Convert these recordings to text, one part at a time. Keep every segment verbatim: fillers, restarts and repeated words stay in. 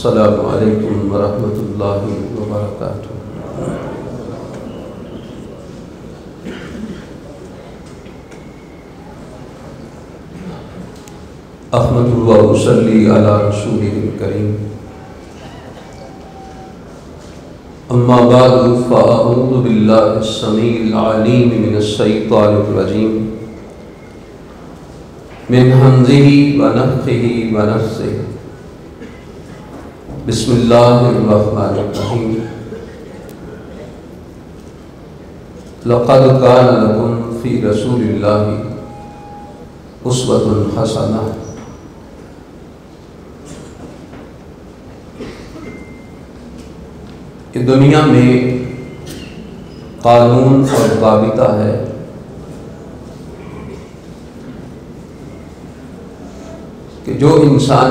السلام علیکم ورحمۃ اللہ وبرکاتہ۔ احمد و اصلی علی رسولہ الکریم، اما بعد فاعوذ باللہ السمیع العلیم من الشیطان الرجیم، من ہمزہ ونفخہ ونفثہ، بسم اللہ الرحمن الرحیم۔ لقد کان لکم فی رسول اللہ اسوۃ حسنہ۔ کہ دنیا میں قانون اور ضابطہ ہے کہ جو انسان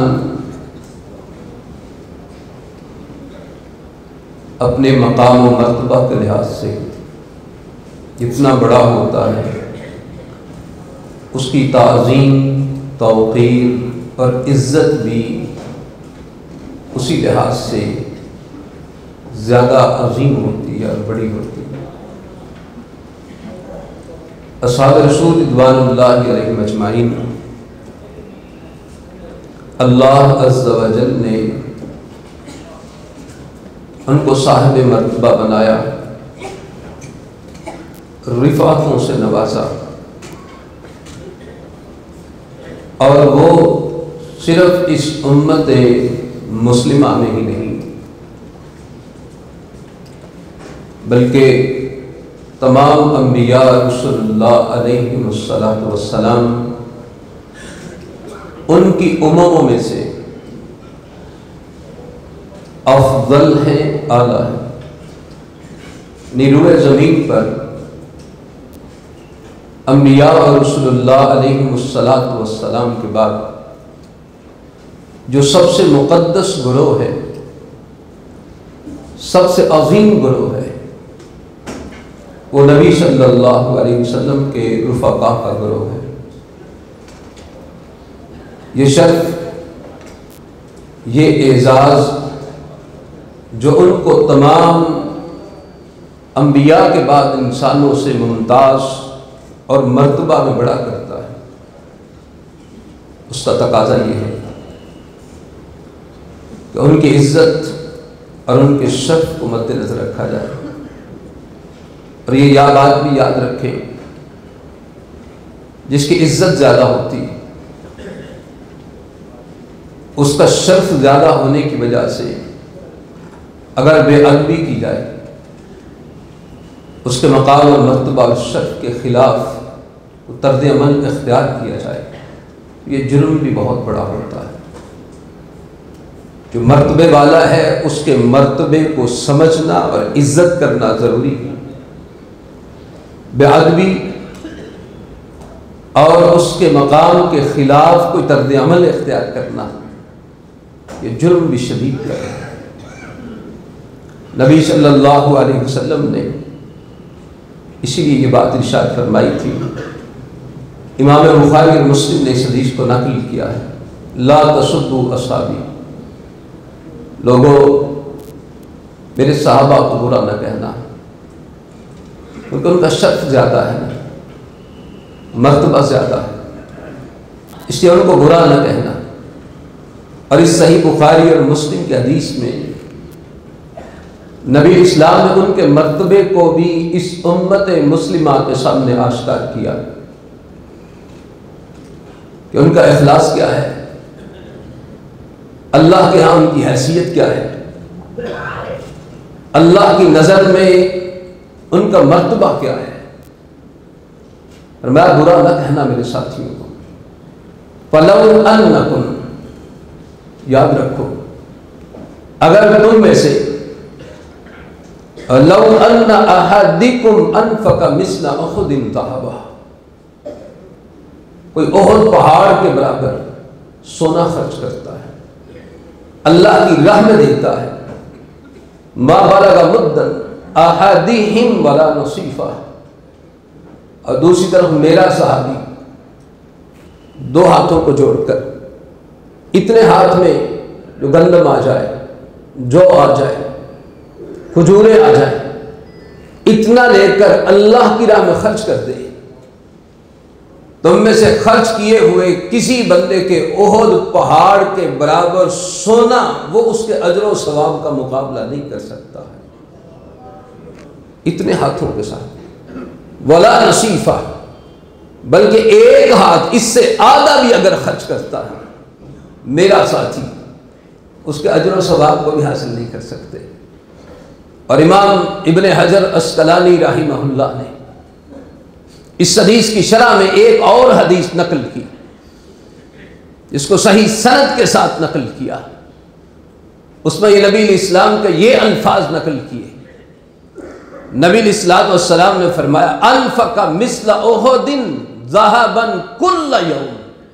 اپنے مقام و مرتبہ کے لحاظ سے جتنا بڑا ہوتا ہے اس کی تعظیم، توقیر اور عزت بھی اسی لحاظ سے زیادہ عظیم ہوتی ہے اور بڑی ہوتی ہے۔ اصحاب رسول رضوان اللہ علیہم اجمعین، اللہ عز و جل نے ان کو صاحب مرتبہ بنایا، رفعتوں سے نوازا، اور وہ صرف اس امت مسلمہ میں ہی نہیں بلکہ تمام انبیاء رسول اللہ علیہ والسلام ان کی امموں میں سے افضل ہیں، اعلیٰ ہیں۔ نیروئے زمین پر انبیاء اور رسول اللہ علیہ والسلام کے بعد جو سب سے مقدس گروہ ہے، سب سے عظیم گروہ ہے، وہ نبی صلی اللہ علیہ وسلم کے رفقا کا گروہ ہے۔ یہ شرف، یہ اعزاز جو ان کو تمام انبیاء کے بعد انسانوں سے ممتاز اور مرتبہ میں بڑا کرتا ہے، اس کا تقاضا یہ ہے کہ ان کی عزت اور ان کے شرف کو مد نظر رکھا جائے، اور یہ یا بات بھی یاد رکھیں، جس کی عزت زیادہ ہوتی اس کا شرف زیادہ ہونے کی وجہ سے اگر بے ادبی کی جائے، اس کے مقام اور مرتبہ اور شرف کے خلاف طرز عمل اختیار کیا جائے، یہ جرم بھی بہت بڑا ہوتا ہے۔ جو مرتبے والا ہے اس کے مرتبے کو سمجھنا اور عزت کرنا ضروری ہے۔ بے ادبی اور اس کے مقام کے خلاف کوئی طرز عمل اختیار کرنا، یہ جرم بھی شدید ہے۔ نبی صلی اللہ علیہ وسلم نے اسی لیے یہ بات ارشاد فرمائی تھی، امام بخاری اور مسلم نے اس حدیث کو نقل کیا ہے، لا تسبوا اصحابی، لوگوں میرے صحابہ کو برا نہ کہنا، کیونکہ ان کا شرف زیادہ ہے، مرتبہ زیادہ ہے، اس لیے ان کو برا نہ کہنا۔ اور اس صحیح بخاری اور مسلم کی حدیث میں نبی اسلام نے ان کے مرتبے کو بھی اس امت مسلمہ کے سامنے آشکار کیا کہ ان کا اخلاص کیا ہے، اللہ کے ہاں ان کی حیثیت کیا ہے، اللہ کی نظر میں ان کا مرتبہ کیا ہے، اور میں برا نہ کہنا میرے ساتھیوں کو۔ فَلَوْ أَنَّكُمْ، یاد رکھو، اگر تم میں سے لَوْ أَنَّ أَحَدِكُمْ أَنفَقَ مِثْلَ أُحُدٍ ذَهَبًا، کوئی احد پہاڑ کے برابر سونا خرچ کرتا ہے، اللہ کی راہ میں دیتا ہے، مَا بَلَغَ مُدًّا أَحَدِهِمْ وَلَا نَصِيفًا، اور دوسری طرف میرا صحابی دو ہاتھوں کو جوڑ کر اتنے ہاتھ میں جو گندم آ جائے جو آ جائے، کھجوریں آ جائیں، اتنا لے کر اللہ کی راہ میں خرچ کر دے۔ تم میں سے خرچ کیے ہوئے کسی بندے کے احد پہاڑ کے برابر سونا وہ اس کے اجر و ثواب کا مقابلہ نہیں کر سکتا ہے، اتنے ہاتھوں کے ساتھ۔ ولا نصیفہ، بلکہ ایک ہاتھ اس سے آدھا بھی اگر خرچ کرتا ہے میرا ساتھی، اس کے اجر و ثواب کو بھی حاصل نہیں کر سکتے۔ اور امام ابن حجر عسقلانی رحمہ اللہ نے اس حدیث کی شرح میں ایک اور حدیث نقل کی، جس کو صحیح سند کے ساتھ نقل کیا۔ اس میں یہ نبی علیہ السلام کے یہ الفاظ نقل کیے۔ نبی علیہ الصلوۃ والسلام نے فرمایا انفق مثل احد ذهبا كل يوم،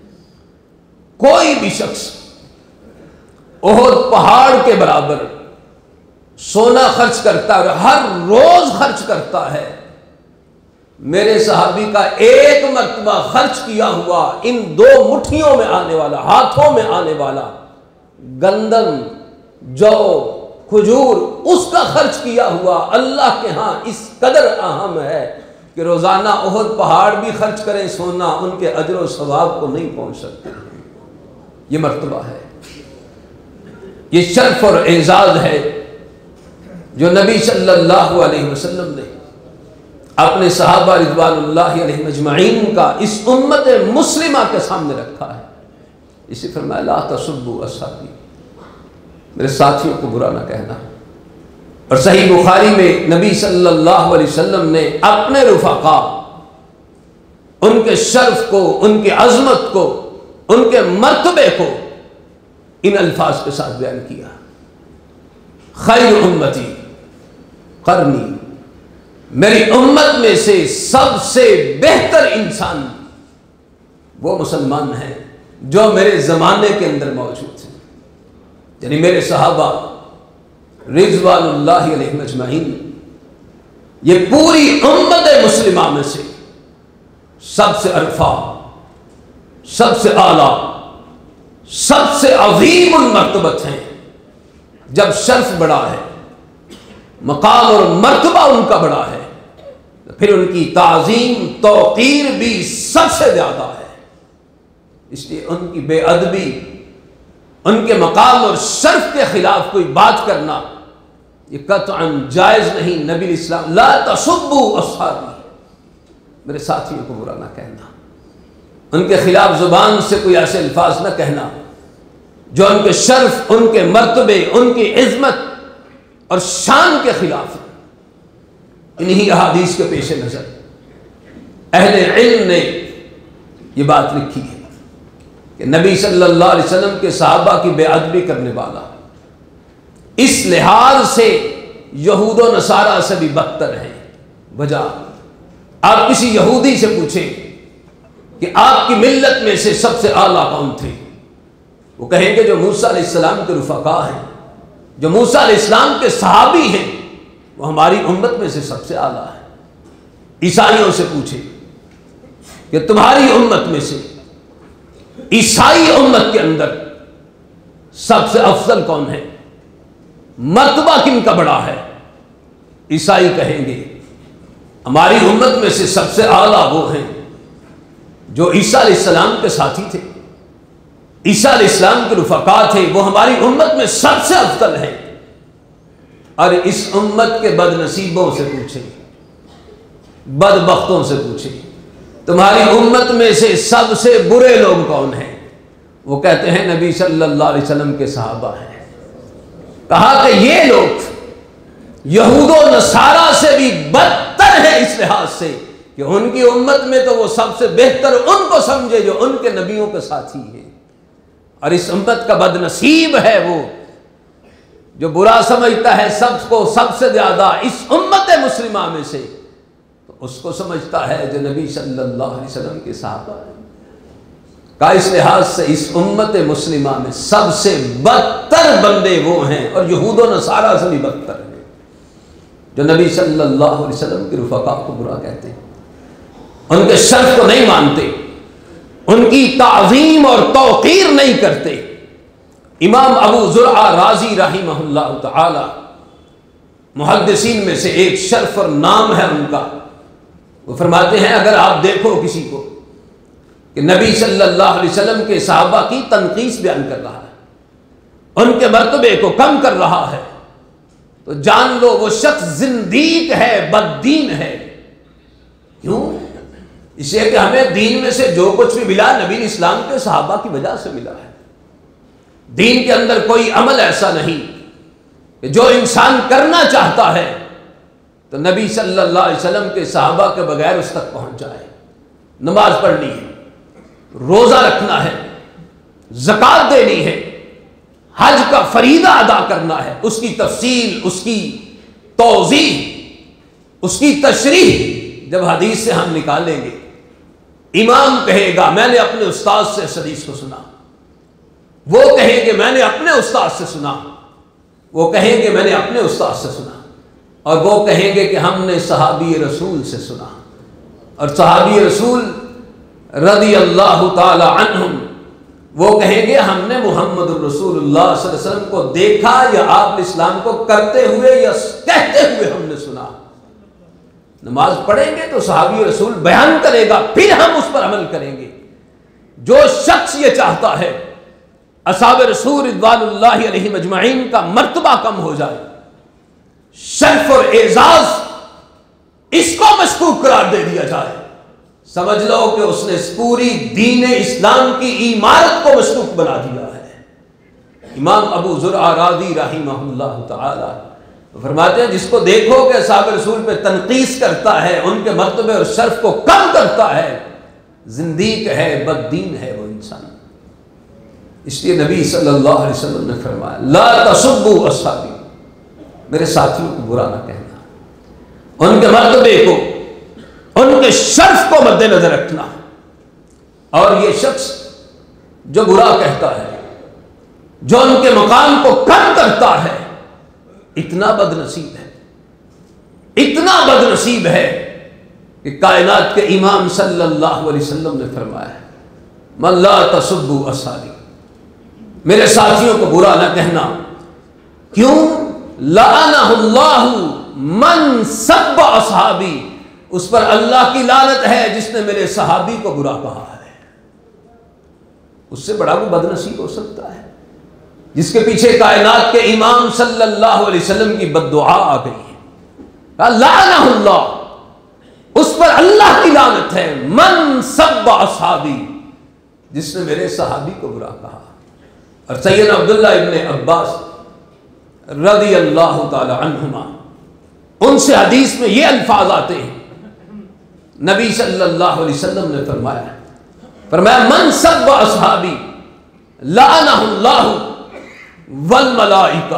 کوئی بھی شخص احد پہاڑ کے برابر سونا خرچ کرتا ہے اور ہر روز خرچ کرتا ہے، میرے صحابی کا ایک مرتبہ خرچ کیا ہوا ان دو مٹھیوں میں آنے والا، ہاتھوں میں آنے والا گندم، جو، کھجور، اس کا خرچ کیا ہوا اللہ کے ہاں اس قدر اہم ہے کہ روزانہ احد پہاڑ بھی خرچ کریں سونا، ان کے اجر و ثواب کو نہیں پہنچ سکتے۔ یہ مرتبہ ہے، یہ شرف اور اعزاز ہے جو نبی صلی اللہ علیہ وسلم نے اپنے صحابہ رضوان اللہ علیہم اجمعین کا اس امت مسلمہ کے سامنے رکھا ہے۔ اسی فرمایا لا تسبوا اصحابی، میرے ساتھیوں کو برا نہ کہنا۔ اور صحیح بخاری میں نبی صلی اللہ علیہ وسلم نے اپنے رفقا، ان کے شرف کو، ان کی عظمت کو، ان کے مرتبے کو ان الفاظ کے ساتھ بیان کیا۔ خیر امتی قرنی، میری امت میں سے سب سے بہتر انسان وہ مسلمان ہیں جو میرے زمانے کے اندر موجود ہیں، یعنی میرے صحابہ رضوان اللہ علیہم اجمعین۔ یہ پوری امت مسلمہ میں سے سب سے عرفہ، سب سے اعلیٰ، سب سے عظیم المرتبت ہیں۔ جب شرف بڑا ہے، مقام اور مرتبہ ان کا بڑا ہے، پھر ان کی تعظیم، توقیر بھی سب سے زیادہ ہے۔ اس لیے ان کی بے ادبی، ان کے مقام اور شرف کے خلاف کوئی بات کرنا یہ قطعاً جائز نہیں۔ نبی علیہ السلام لا تسبوا اصحابی، میرے ساتھیوں کو برا نہ کہنا، ان کے خلاف زبان سے کوئی ایسے الفاظ نہ کہنا جو ان کے شرف، ان کے مرتبے، ان کی عظمت اور شان کے خلاف ہے۔ انہی احادیث کے پیش نظر اہل علم نے یہ بات لکھی ہے کہ نبی صلی اللہ علیہ وسلم کے صحابہ کی بے ادبی کرنے والا اس لحاظ سے یہود و نصارہ سے بھی بدتر ہے۔ وجہ، آپ کسی یہودی سے پوچھیں کہ آپ کی ملت میں سے سب سے اعلیٰ کون تھے، وہ کہیں گے جو موسیٰ علیہ السلام کے رفقا ہیں، جو موسیٰ علیہ السلام کے صحابی ہیں، وہ ہماری امت میں سے سب سے اعلیٰ ہے۔ عیسائیوں سے پوچھیں کہ تمہاری امت میں سے، عیسائی امت کے اندر سب سے افضل کون ہے، مرتبہ کن کا بڑا ہے؟ عیسائی کہیں گے ہماری امت میں سے سب سے اعلیٰ وہ ہیں جو عیسیٰ علیہ السلام کے ساتھی تھے، عیسیٰ علیہ السلام کے رفقا تھے، وہ ہماری امت میں سب سے افضل ہیں۔ اور اس امت کے بد نصیبوں سے پوچھیں، بدبختوں سے پوچھیں تمہاری امت میں سے سب سے برے لوگ کون ہیں؟ وہ کہتے ہیں نبی صلی اللہ علیہ وسلم کے صحابہ ہیں۔ کہا کہ یہ لوگ یہود و نصارہ سے بھی بدتر ہیں اس لحاظ سے کہ ان کی امت میں تو وہ سب سے بہتر ان کو سمجھے جو ان کے نبیوں کے ساتھی ہیں، اور اس امت کا بد نصیب ہے وہ جو برا سمجھتا ہے سب کو سب سے زیادہ اس امت مسلمہ میں سے، تو اس کو سمجھتا ہے جو نبی صلی اللہ علیہ وسلم کے صحابہ ہیں۔ کا اس لحاظ سے اس امت مسلمہ میں سب سے بدتر بندے وہ ہیں، اور یہود و نصارہ سے بھی بدتر ہیں، جو نبی صلی اللہ علیہ وسلم کے رفقا کو برا کہتے ہیں، ان کے شرف کو نہیں مانتے، ان کی تعظیم اور توقیر نہیں کرتے۔ امام ابو زرعہ رازی رحمہ اللہ تعالی محدثین میں سے ایک شرف اور نام ہے ان کا، وہ فرماتے ہیں اگر آپ دیکھو کسی کو کہ نبی صلی اللہ علیہ وسلم کے صحابہ کی تنقیص بیان کر رہا ہے، ان کے مرتبے کو کم کر رہا ہے، تو جان لو وہ شخص زندیق ہے، بددین ہے۔ کیوں؟ اس لیے کہ ہمیں دین میں سے جو کچھ بھی ملا نبی اسلام کے صحابہ کی وجہ سے ملا ہے۔ دین کے اندر کوئی عمل ایسا نہیں کہ جو انسان کرنا چاہتا ہے تو نبی صلی اللہ علیہ وسلم کے صحابہ کے بغیر اس تک پہنچ جائے۔ نماز پڑھنی ہے، روزہ رکھنا ہے، زکوٰۃ دینی ہے، حج کا فریضہ ادا کرنا ہے، اس کی تفصیل، اس کی توضیح، اس کی تشریح جب حدیث سے ہم نکالیں گے، امام کہے گا میں نے اپنے استاد سے اس حدیث کو سنا، وہ کہیں گے میں نے اپنے استاد سے سنا، وہ کہیں گے میں نے اپنے استاد سے سنا، اور وہ کہیں گے کہ ہم نے صحابی رسول سے سنا، اور صحابی رسول رضی اللہ تعالی عنہم وہ کہیں گے ہم نے محمد الرسول اللہ صلی اللہ علیہ وسلم کو دیکھا یا آپ اسلام کو کرتے ہوئے یا کہتے ہوئے ہم نے سنا۔ نماز پڑھیں گے تو صحابی رسول بیان کرے گا، پھر ہم اس پر عمل کریں گے۔ جو شخص یہ چاہتا ہے اصحاب رسول رضوان اللہ علیہم اجمعین کا مرتبہ کم ہو جائے، شرف اور اعزاز اس کو مشکوک قرار دے دیا جائے، سمجھ لو کہ اس نے پوری دین اسلام کی عمارت کو مشکوک بنا دیا ہے۔ امام ابو زرعہ رازی رحمہ اللہ تعالی فرماتے ہیں جس کو دیکھو کہ اصحاب رسول پہ تنقیص کرتا ہے، ان کے مرتبے اور شرف کو کم کرتا ہے، زندیق ہے، بددین ہے وہ انسان۔ اس لیے نبی صلی اللہ علیہ وسلم نے فرمایا لا تسبوا اصحابی، میرے ساتھیوں کو برا نہ کہنا، ان کے مرتبے کو، ان کے شرف کو مد نظر رکھنا۔ اور یہ شخص جو برا کہتا ہے، جو ان کے مقام کو کم کرتا ہے، اتنا بد نصیب ہے، اتنا بد نصیب ہے کہ کائنات کے امام صلی اللہ علیہ وسلم نے فرمایا من لا تسبوا اصحابی، میرے ساتھیوں کو برا نہ کہنا۔ کیوں؟ لعنہ اللہ من سب اصحابی، اس پر اللہ کی لعنت ہے جس نے میرے صحابی کو برا کہا ہے۔ اس سے بڑا وہ بد نصیب ہو سکتا ہے جس کے پیچھے کائنات کے امام صلی اللہ علیہ وسلم کی بد دعا آ گئی ہے، لعنہ اللہ، اس پر اللہ کی لعنت ہے، من سب اصحابی، جس نے میرے صحابی کو برا کہا۔ اور سیدنا عبداللہ ابن عباس رضی اللہ تعالی عنہما، ان سے حدیث میں یہ الفاظ آتے ہیں، نبی صلی اللہ علیہ وسلم نے فرمایا فرمایا من سب اصحابی لعنہ اللہ والملائکہ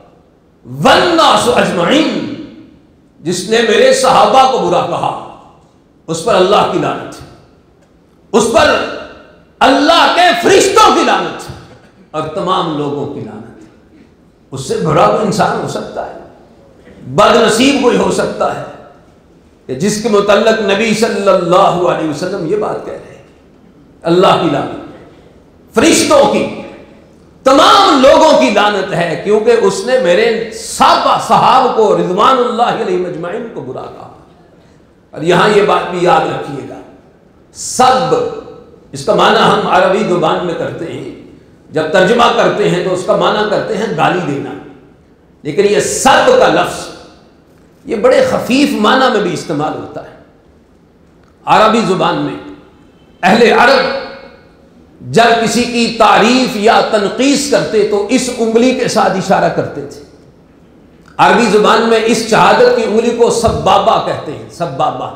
والناس اجمعین، جس نے میرے صحابہ کو برا کہا اس پر اللہ کی لعنت ہے، اس پر اللہ کے فرشتوں کی لعنت ہے اور تمام لوگوں کی لعنت ہے۔ اس سے بڑا کوئی انسان ہو سکتا ہے، بد نصیب کوئی ہو سکتا ہے کہ جس کے متعلق نبی صلی اللہ علیہ وسلم یہ بات کہہ رہے ہیں، اللہ کی لعنت، فرشتوں کی، تمام لوگوں کی لعنت ہے، کیونکہ اس نے میرے صحابہ صحاب کو رضوان اللہ علیہ مجمعین کو برا کہا۔ اور یہاں یہ بات بھی یاد رکھیے گا، سب اس کا معنی ہم عربی زبان میں کرتے ہیں، جب ترجمہ کرتے ہیں تو اس کا معنی کرتے ہیں گالی دینا، لیکن یہ سب کا لفظ یہ بڑے خفیف معنی میں بھی استعمال ہوتا ہے عربی زبان میں۔ اہل عرب جب کسی کی تعریف یا تنقیص کرتے تو اس انگلی کے ساتھ اشارہ کرتے تھے۔ عربی زبان میں اس شہادت کی انگلی کو سبابہ کہتے ہیں، سبابہ،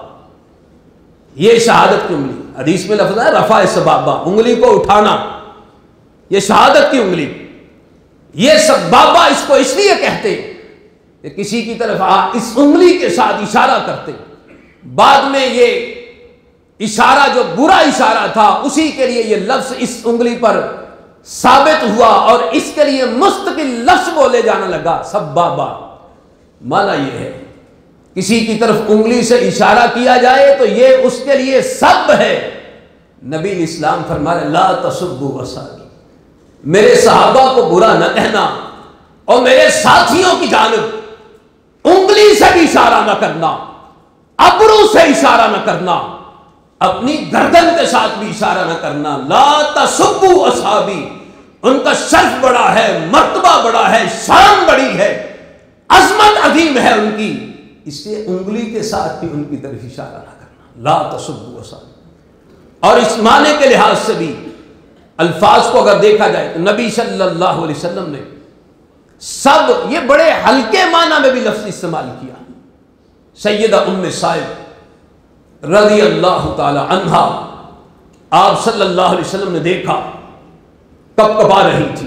یہ شہادت کی انگلی، حدیث میں لفظ ہے رفع سبابہ، انگلی کو اٹھانا، یہ شہادت کی انگلی، یہ سبابہ اس کو اس لیے کہتے کہ کسی کی طرف اس انگلی کے ساتھ اشارہ کرتے، بعد میں یہ اشارہ جو برا اشارہ تھا اسی کے لیے یہ لفظ اس انگلی پر ثابت ہوا اور اس کے لیے مستقل لفظ بولے جانا لگا، سبابہ۔ معنی یہ ہے کسی کی طرف انگلی سے اشارہ کیا جائے تو یہ اس کے لیے سب ہے۔ نبی اسلام فرمائے لا تسبوا اصحابی، میرے صحابہ کو برا نہ کہنا اور میرے ساتھیوں کی جانب انگلی سے بھی اشارہ نہ کرنا، ابرو سے اشارہ نہ کرنا، اپنی گردن کے ساتھ بھی اشارہ نہ کرنا۔ لا تسبوا اصحابی، ان کا شرف بڑا ہے، مرتبہ بڑا ہے، شان بڑی ہے، عظمت عظیم ہے ان کی، اس لیے انگلی کے ساتھ بھی ان کی طرف اشارہ نہ کرنا۔ لا تسبوا اصحابی۔ اور اس معنی کے لحاظ سے بھی الفاظ کو اگر دیکھا جائے تو نبی صلی اللہ علیہ وسلم نے سب یہ بڑے ہلکے معنی میں بھی لفظ استعمال کیا۔ سیدہ ام سائب رضی اللہ تعالی عنہا آپ صلی اللہ علیہ وسلم نے دیکھا کب کبا رہی تھی،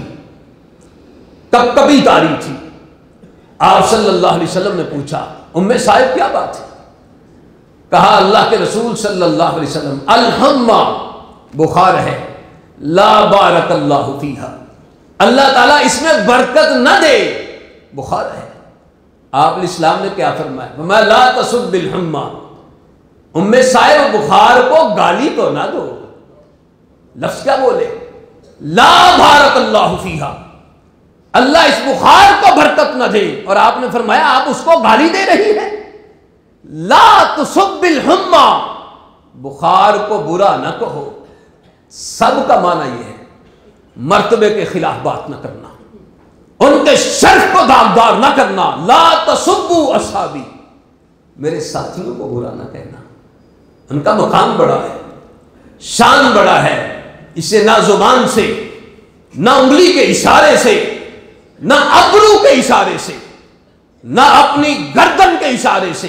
کب کبھی تاری تھی۔ آپ صلی اللہ علیہ وسلم نے پوچھا ام سائب کیا بات ہے؟ کہا اللہ کے رسول صلی اللہ علیہ وسلم الحمہ بخار ہے، لا بارک اللہ فیہا، اللہ تعالیٰ اس میں برکت نہ دے، بخار ہے۔ آپ علیہ السلام نے کیا فرمایا؟ فرمایا لا تسب الحمہ، ام صاحب بخار کو گالی تو نہ دو، لفظ کیا بولے؟ لا بارک اللہ فیہا، اللہ اس بخار کو برکت نہ دے، اور آپ نے فرمایا آپ اس کو گالی دے رہی ہے۔ لا تسب الحمہ، بخار کو برا نہ کہو۔ سب کا معنی یہ ہے مرتبے کے خلاف بات نہ کرنا، ان کے شرف کو داغدار نہ کرنا۔ لا تسبوا اصحابی، میرے ساتھیوں کو برا نہ کہنا، ان کا مقام بڑا ہے، شان بڑا ہے، اسے نہ زبان سے، نہ انگلی کے اشارے سے، نہ ابرو کے اشارے سے، نہ اپنی گردن کے اشارے سے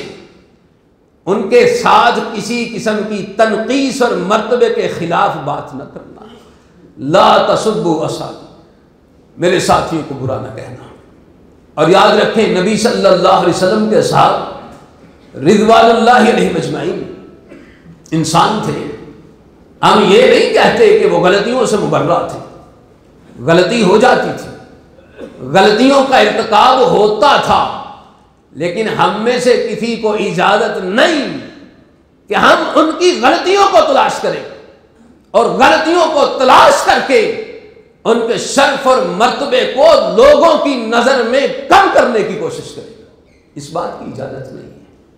ان کے ساتھ کسی قسم کی تنقیص اور مرتبے کے خلاف بات نہ کرنا۔ لا تسبوا اصحابی، میرے ساتھیوں کو برا نہ کہنا۔ اور یاد رکھیں نبی صلی اللہ علیہ وسلم کے صحابہ رضوان اللہ علیہ مجمعین انسان تھے۔ ہم یہ نہیں کہتے کہ وہ غلطیوں سے مبرہ تھے، غلطی ہو جاتی تھی، غلطیوں کا ارتکاب ہوتا تھا، لیکن ہم میں سے کسی کو اجازت نہیں کہ ہم ان کی غلطیوں کو تلاش کریں اور غلطیوں کو تلاش کر کے ان کے شرف اور مرتبے کو لوگوں کی نظر میں کم کرنے کی کوشش کریں۔ اس بات کی اجازت نہیں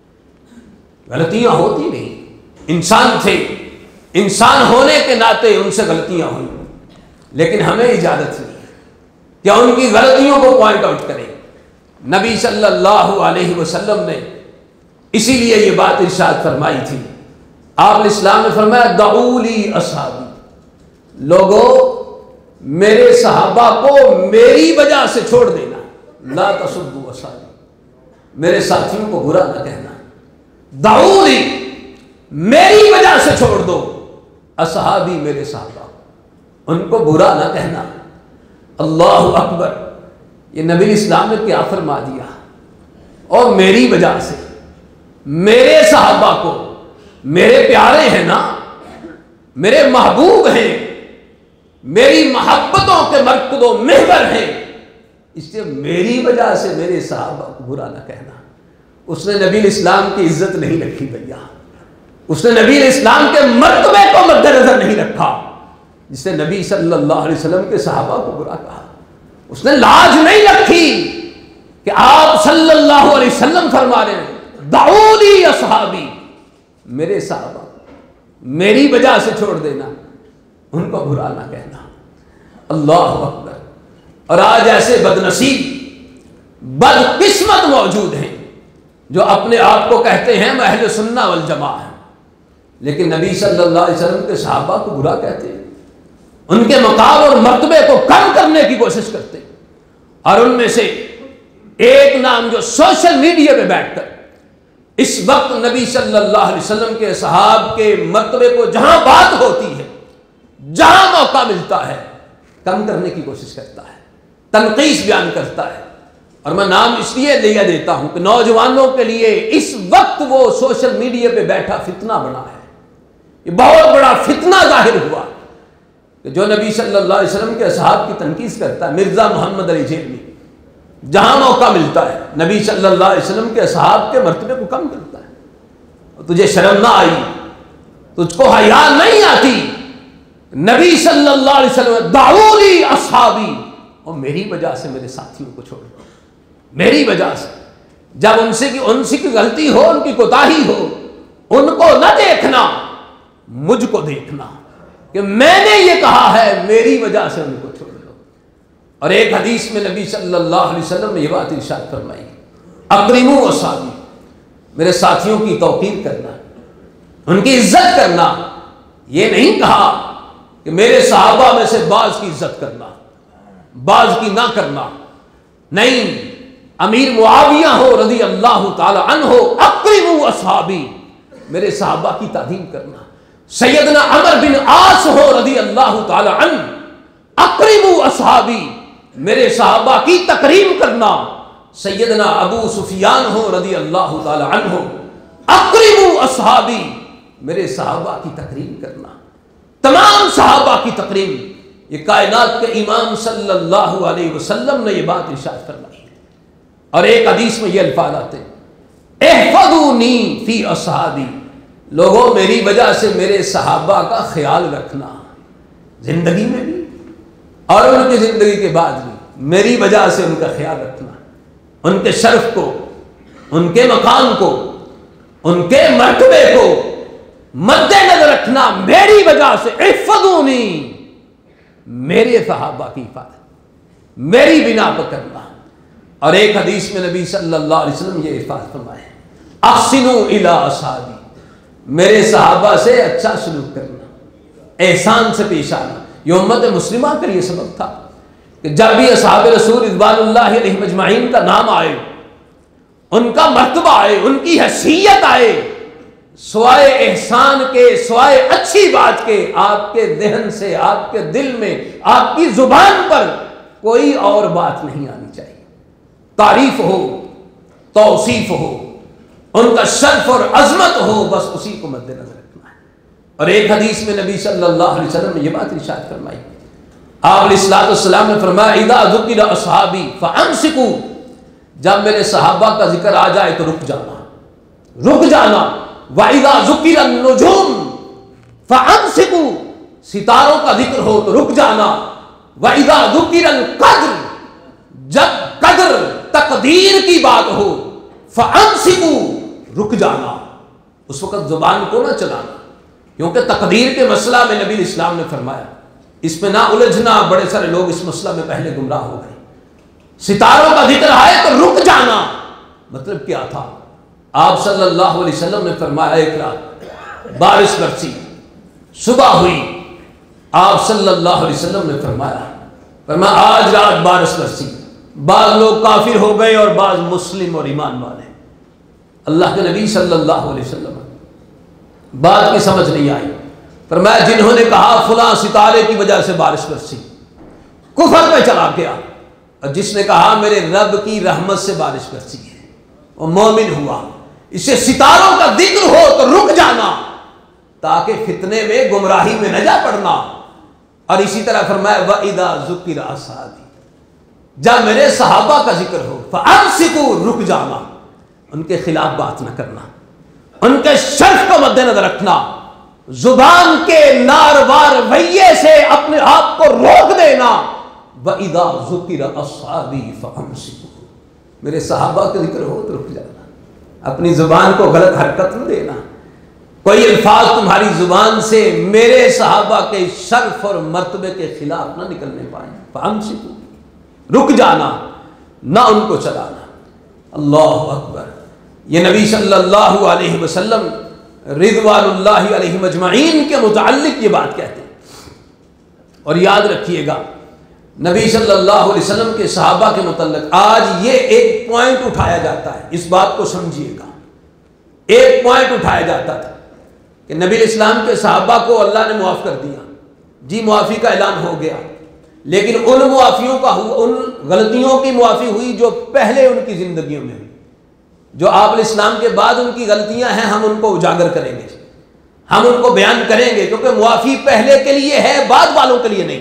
ہے۔ غلطیاں ہوتی نہیں، انسان تھے، انسان ہونے کے ناطے ان سے غلطیاں ہوئی، لیکن ہمیں اجازت نہیں کہ ان کی غلطیوں کو پوائنٹ آؤٹ کریں۔ نبی صلی اللہ علیہ وسلم نے اسی لیے یہ بات ارشاد فرمائی تھی۔ آپ علیہ السلام نے فرمایا دعوا لی اصحابی، لوگوں میرے صحابہ کو میری وجہ سے چھوڑ دینا۔ لا تسبوا اصحابی، میرے ساتھیوں کو برا نہ کہنا۔ دعوا لی، میری وجہ سے چھوڑ دو، اصحابی میرے صحابہ، ان کو برا نہ کہنا۔ اللہ اکبر، یہ نبی اسلام نے کیا فرما دیا؟ اور میری وجہ سے، میرے صحابہ کو، میرے پیارے ہیں نا، میرے محبوب ہیں، میری محبتوں کے مرکز و محور ہیں، اس لیے میری وجہ سے میرے صحابہ کو برا نہ کہنا۔ اس نے نبی اسلام کی عزت نہیں رکھی بھیا، اس نے نبی اسلام کے مرتبے کو مد نظر نہیں رکھا، جس نے نبی صلی اللہ علیہ وسلم کے صحابہ کو برا کہا۔ اس نے لاج نہیں رکھی کہ آپ صلی اللہ علیہ وسلم فرما رہے ہیں دعوا لی اصحابی، میرے صحابہ میری وجہ سے چھوڑ دینا، ان کو برا نہ کہنا۔ اللہ اکبر۔ اور آج ایسے بد نصیب، بد قسمت موجود ہیں جو اپنے آپ کو کہتے ہیں میں اہل سنہ والجماعہ ہیں، لیکن نبی صلی اللہ علیہ وسلم کے صحابہ کو برا کہتے ہیں، ان کے مقام اور مرتبے کو کم کرنے کی کوشش کرتے ہیں۔ اور ان میں سے ایک نام جو سوشل میڈیا پہ بیٹھ کر اس وقت نبی صلی اللہ علیہ وسلم کے صحاب کے مرتبے کو جہاں بات ہوتی ہے، جہاں موقع ملتا ہے، کم کرنے کی کوشش کرتا ہے، تنقیص بیان کرتا ہے۔ اور میں نام اس لیے لیا دیتا ہوں کہ نوجوانوں کے لیے اس وقت وہ سوشل میڈیا پہ بیٹھا فتنہ بنا ہے، یہ بہت بڑا فتنہ ظاہر ہوا کہ جو نبی صلی اللہ علیہ وسلم کے اصحاب کی تنقید کرتا ہے، مرزا محمد علی جیلنی، جہاں موقع ملتا ہے نبی صلی اللہ علیہ وسلم کے اصحاب کے مرتبے کو کم کرتا ہے۔ اور تجھے شرم نہ آئی، تجھ کو حیا نہیں آتی نبی صلی اللہ علیہ وسلم دعونی اصحابی، اور میری وجہ سے میرے ساتھیوں کو چھوڑ دو، میری وجہ سے۔ جب ان سے کی ان سے کی غلطی ہو، ان کی کوتاہی ہو، ان کو نہ دیکھنا، مجھ کو دیکھنا کہ میں نے یہ کہا ہے، میری وجہ سے ان کو چھوڑ دو۔ اور ایک حدیث میں نبی صلی اللہ علیہ وسلم نے یہ بات ارشاد فرمائی، اکرموا اصحابی، میرے ساتھیوں کی توقیر کرنا، ان کی عزت کرنا۔ یہ نہیں کہا کہ میرے صحابہ میں سے بعض کی عزت کرنا، بعض کی نہ کرنا، نہیں، امیر معاویہ ہو رضی اللہ تعالی عنہ، اکرموا اصحابی، میرے صحابہ کی تعظیم کرنا۔ سیدنا عمر بن عاص ہو رضی اللہ تعالی عنہ، اکرموا اصحابی، میرے صحابہ کی تکریم کرنا۔ سیدنا ابو سفیان ہو رضی اللہ تعالی عنہ، اکرموا اصحابی، میرے صحابہ کی تکریم کرنا۔ تمام صحابہ کی تکریم، یہ کائنات کے امام صلی اللہ علیہ وسلم نے یہ بات ارشاد فرمائی ہے۔ اور ایک حدیث میں یہ الفاظ آتے ہیں، احفظونی فی اصحابی، لوگوں میری وجہ سے میرے صحابہ کا خیال رکھنا، زندگی میں بھی اور ان کی زندگی کے بعد بھی میری وجہ سے ان کا خیال رکھنا، ان کے شرف کو، ان کے مقام کو، ان کے مرتبے کو مد نظر رکھنا، میری وجہ سے۔ احفظونی، میرے صحابہ کی حفاظت میری بنا پر کرنا۔ اور ایک حدیث میں نبی صلی اللہ علیہ وسلم یہ الفاظ فرمائے، احسنوا الی اصحابی، میرے صحابہ سے اچھا سلوک کرنا، احسان سے پیش آنا۔ یہ امت مسلمہ کے لیے سبب تھا کہ جب بھی اصحاب رسول رضوان اللہ علیہم اجمعین کا نام آئے، ان کا مرتبہ آئے، ان کی حیثیت آئے، سوائے احسان کے، سوائے اچھی بات کے، آپ کے ذہن سے، آپ کے دل میں، آپ کی زبان پر کوئی اور بات نہیں آنی چاہیے۔ تعریف ہو، توصیف ہو، ان کا شرف اور عظمت ہو، بس اسی کو مد نظر رکھنا ہے۔ اور ایک حدیث میں نبی صلی اللہ علیہ وسلم نے یہ بات ارشاد فرمائی، آپ علیہ الصلوۃ والسلام نے فرمایا، اذا ذکر اصحابی فامسکوا، جب میرے صحابہ کا ذکر آ جائے تو رک جانا، رک جانا۔ وَإِذَا ذُكِرَ النُّجُومُ فَأَمْسِكُوا، ستاروں کا ذکر ہو تو رک جانا۔ وَإِذَا ذُكِرَ الْقَدْرُ، جب قدر تقدیر کی بات ہو، فَأَمْسِكُوا، رک جانا، اس وقت زبان کو نہ چلانا، کیونکہ تقدیر کے مسئلہ میں نبی اسلام نے فرمایا اس میں نہ الجھنا، بڑے سارے لوگ اس مسئلہ میں پہلے گمراہ ہو گئے۔ ستاروں کا ذکر آئے تو رک جانا، مطلب کیا تھا؟ آپ صلی اللہ علیہ وسلم نے فرمایا، ایک رات بارش برسی، صبح ہوئی، آپ صلی اللہ علیہ وسلم نے فرمایا فرمایا آج رات بارش برسی، بعض لوگ کافر ہو گئے اور بعض مسلم اور ایمان والے۔ اللہ کے نبی صلی اللہ علیہ وسلم بات کی سمجھ نہیں آئی، فرمایا جنہوں نے کہا فلاں ستارے کی وجہ سے بارش برسی، کفر پہ چلا گیا، اور جس نے کہا میرے رب کی رحمت سے بارش برسی ہے، وہ مومن ہوا۔ اسے ستاروں کا ذکر ہو تو رک جانا، تاکہ فتنے میں، گمراہی میں نہ جا پڑنا۔ اور اسی طرح فرمایا وَإِذَا ذُكِرَ أَصْحَابِي، جب میرے صحابہ کا ذکر ہو فَأَمْسِكُوا، رک جانا، ان کے خلاف بات نہ کرنا، ان کے شرف کو مد نظر رکھنا، زبان کے ناروار رویے سے اپنے آپ کو روک دینا۔ وَإِذَا ذُكِرَ أَصْحَابِي فَأَمْسِكُوا، میرے صحابہ کا ذکر ہو تو رک جانا، اپنی زبان کو غلط حرکت نہ دینا، کوئی الفاظ تمہاری زبان سے میرے صحابہ کے شرف اور مرتبے کے خلاف نہ نکلنے پائیں۔ فَأَمْسِكُوا، رک جانا، نہ ان کو چلانا۔ اللہ اکبر، یہ نبی صلی اللہ علیہ وسلم رضوان اللہ علیہم اجمعین کے متعلق یہ بات کہتے ہیں۔ اور یاد رکھیے گا، نبی صلی اللہ علیہ وسلم کے صحابہ کے متعلق آج یہ ایک پوائنٹ اٹھایا جاتا ہے، اس بات کو سمجھیے گا، ایک پوائنٹ اٹھایا جاتا تھا کہ نبی اسلام کے صحابہ کو اللہ نے معاف کر دیا، جی معافی کا اعلان ہو گیا، لیکن ان معافیوں کا ان غلطیوں کی معافی ہوئی جو پہلے ان کی زندگیوں میں ہوئی، جو آپ علیہ السلام کے بعد ان کی غلطیاں ہیں، ہم ان کو اجاگر کریں گے، ہم ان کو بیان کریں گے، کیونکہ معافی پہلے کے لیے ہے، بعد والوں کے لیے نہیں۔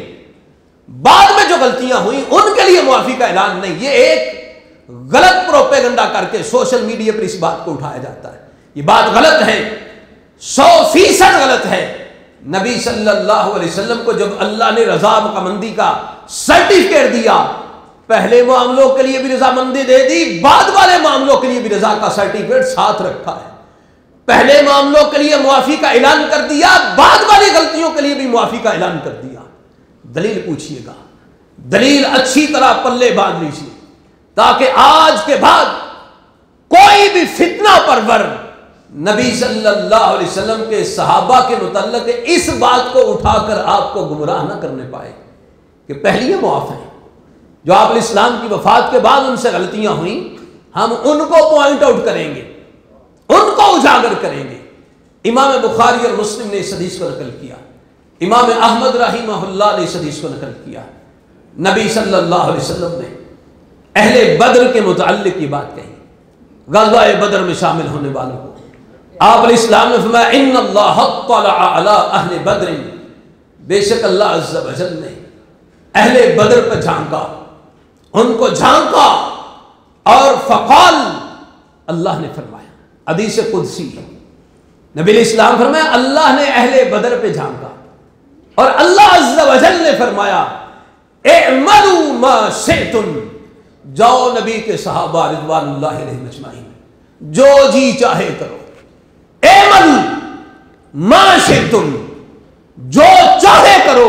بعد میں جو غلطیاں ہوئیں ان کے لیے معافی کا اعلان نہیں، یہ ایک غلط پروپیگنڈا کر کے سوشل میڈیا پر اس بات کو اٹھایا جاتا ہے۔ یہ بات غلط ہے، سو فیصد غلط ہے نبی صلی اللہ علیہ وسلم کو جب اللہ نے رضامندی کا سرٹیفکیٹ دیا، پہلے معاملوں کے لیے بھی رضامندی دے دی، بعد والے معاملوں کے لیے بھی رضا کا سرٹیفکیٹ ساتھ رکھا ہے۔ پہلے معاملوں کے لیے معافی کا اعلان کر دیا، بعد والی غلطیوں کے لیے بھی معافی کا اعلان کر دیا۔ دلیل پوچھئے گا، دلیل اچھی طرح پلے باندھ لیجیے، تاکہ آج کے بعد کوئی بھی فتنہ پرور نبی صلی اللہ علیہ وسلم کے صحابہ کے متعلق اس بات کو اٹھا کر آپ کو گمراہ نہ کرنے پائے کہ پہلی یہ معاف ہیں جو آپ علیہ السلام کی وفات کے بعد ان سے غلطیاں ہوئیں، ہم ان کو پوائنٹ آؤٹ کریں گے، ان کو اجاگر کریں گے۔ امام بخاری اور مسلم نے اس حدیث کو نقل کیا، امام احمد رحمہ اللہ نے اس حدیث کو نقل کیا۔ نبی صلی اللہ علیہ وسلم نے اہل بدر کے متعلق یہ بات کہی، غزوہ بدر میں شامل ہونے والوں کو آپ علیہ السلام نے فرمایا ان اللہ اطلع علی اہل بدر، بے شک اللہ عز و جل نے اہل بدر پر جھانکا، ان کو جھانکا، اور فقال، اللہ نے فرمایا، حدیث قدسی نبی علیہ السلام فرمایا اللہ نے اہل بدر پہ جھانکا اور اللہ عز و جل نے فرمایا اعملوا ما شئتم، جاؤ نبی کے صحابہ رضوان اللہ علیہم اجمعین جو جی چاہے کرو، اعمل ما شئتم، جو چاہے کرو،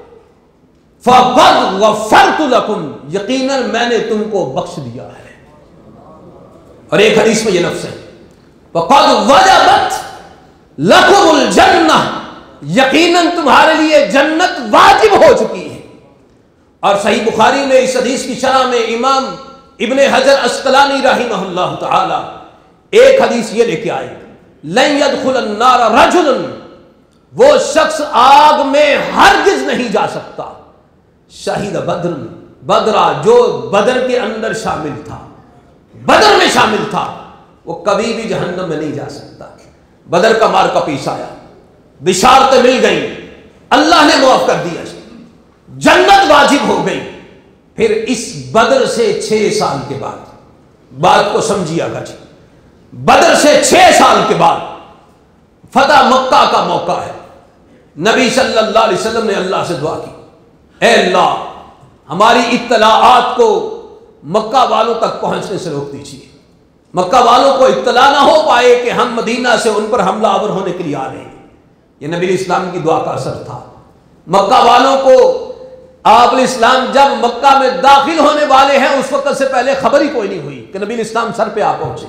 فقد غفرت لکم، یقیناً میں نے تم کو بخش دیا ہے۔ اور ایک حدیث میں یہ لفظ ہے فقد وجبت لکم الجنہ، یقیناً تمہارے لیے جنت واجب ہو چکی ہے۔ اور صحیح بخاری میں اس حدیث کی شرح میں امام ابن حجر عسقلانی رحمہ اللہ تعالی ایک حدیث یہ لے کے آئے، لن يدخل النار رجل، وہ شخص آگ میں ہرگز نہیں جا سکتا، شہید بدر، بدرہ، جو بدر کے اندر شامل تھا، بدر میں شامل تھا، وہ کبھی بھی جہنم میں نہیں جا سکتا۔ بدر کا مار کا پیش آیا، بشارتیں مل گئیں، اللہ نے معاف کر دیا، جنت واجب ہو گئی۔ پھر اس بدر سے چھ سال کے بعد، بات کو سمجھیے گا جی، بدر سے چھ سال کے بعد فتح مکہ کا موقع ہے۔ نبی صلی اللہ علیہ وسلم نے اللہ سے دعا کی، اے اللہ ہماری اطلاعات کو مکہ والوں تک پہنچنے سے روک دیجیے، مکہ والوں کو اطلاع نہ ہو پائے کہ ہم مدینہ سے ان پر حملہ آور ہونے کے لیے آ رہے ہیں۔ یہ نبی علیہ السلام کی دعا کا اثر تھا۔ مکہ والوں کو آپ علیہ السلام جب مکہ میں داخل ہونے والے ہیں اس وقت سے پہلے خبر ہی کوئی نہیں ہوئی کہ نبی علیہ السلام سر پہ آ پہنچے۔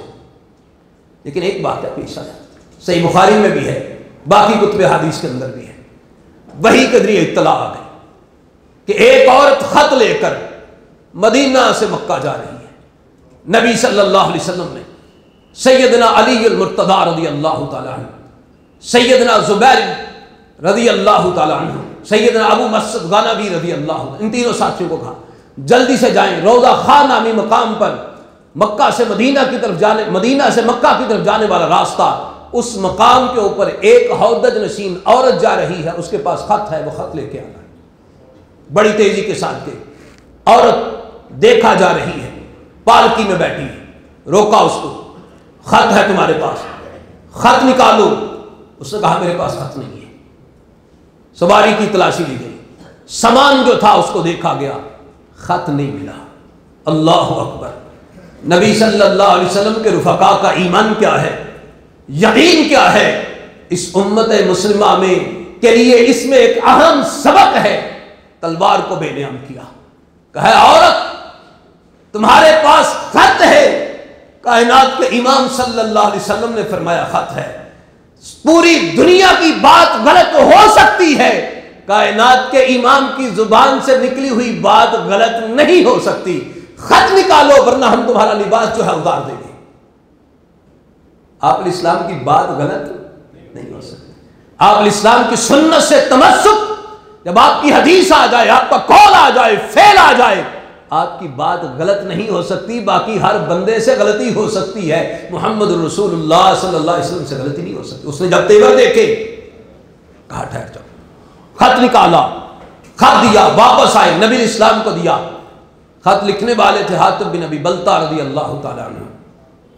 لیکن ایک بات ہے پیش آیا، صحیح بخاری میں بھی ہے، باقی کتب حدیث کے اندر بھی ہے، وہی قدری اطلاع آ گئی کہ ایک عورت خط لے کر مدینہ سے مکہ جا رہی ہے۔ نبی صلی اللہ علیہ وسلم نے سیدنا علی المرتضی رضی اللہ تعالیٰ عنہ، سیدنا زبیر رضی اللہ تعالیٰ عنہ، سیدنا ابو مسعود غنوی رضی اللہ عنہ، ان تینوں ساتھیوں کو کہا جلدی سے جائیں، روضہ خان نامی مقام پر مکہ سے مدینہ کی طرف جانے، مدینہ سے مکہ کی طرف جانے والا راستہ، اس مقام کے اوپر ایک ہودج نشین عورت جا رہی ہے، اس کے پاس خط ہے، وہ خط لے کے آنا ہے۔ بڑی تیزی کے ساتھ کے عورت دیکھا جا رہی ہے، پالکی میں بیٹھی ہے، روکا اس کو، خط ہے تمہارے پاس، خط نکالو۔ اس نے کہا میرے پاس خط نہیں ہے۔ سواری کی تلاشی لی گئی، سامان جو تھا اس کو دیکھا گیا، خط نہیں ملا۔ اللہ اکبر! نبی صلی اللہ علیہ وسلم کے رفقا کا ایمان کیا ہے، یقین کیا ہے، اس امت مسلمہ میں کے لیے اس میں ایک اہم سبق ہے۔ تلوار کو بے نعم کیا، کہا عورت تمہارے پاس خط ہے، کائنات کے امام صلی اللہ علیہ وسلم نے فرمایا خط ہے۔ پوری دنیا کی بات غلط ہو سکتی ہے، کائنات کے امام کی زبان سے نکلی ہوئی بات غلط نہیں ہو سکتی، خط نکالو ورنہ ہم تمہارا لباس جو ہے اتار دیں گے۔ آپ علیہ السلام کی بات غلط نہیں ہو سکتی، آپ علیہ السلام کی سنت سے تمسک، جب آپ کی حدیث آ جائے، آپ کا قول آ جائے، فعل آ جائے، آپ کی بات غلط نہیں ہو سکتی۔ باقی ہر بندے سے غلطی ہو سکتی ہے، محمد رسول اللہ صلی اللہ علیہ وسلم سے غلطی نہیں ہو سکتی۔ اس نے جب تیور دیکھے کہا ٹھہر جاؤ، خط نکالا، خط دیا، واپس آئے، نبی اسلام کو دیا۔ خط لکھنے والے تھے حاتب بن ابی بلتہ رضی اللہ تعالیٰ عنہ،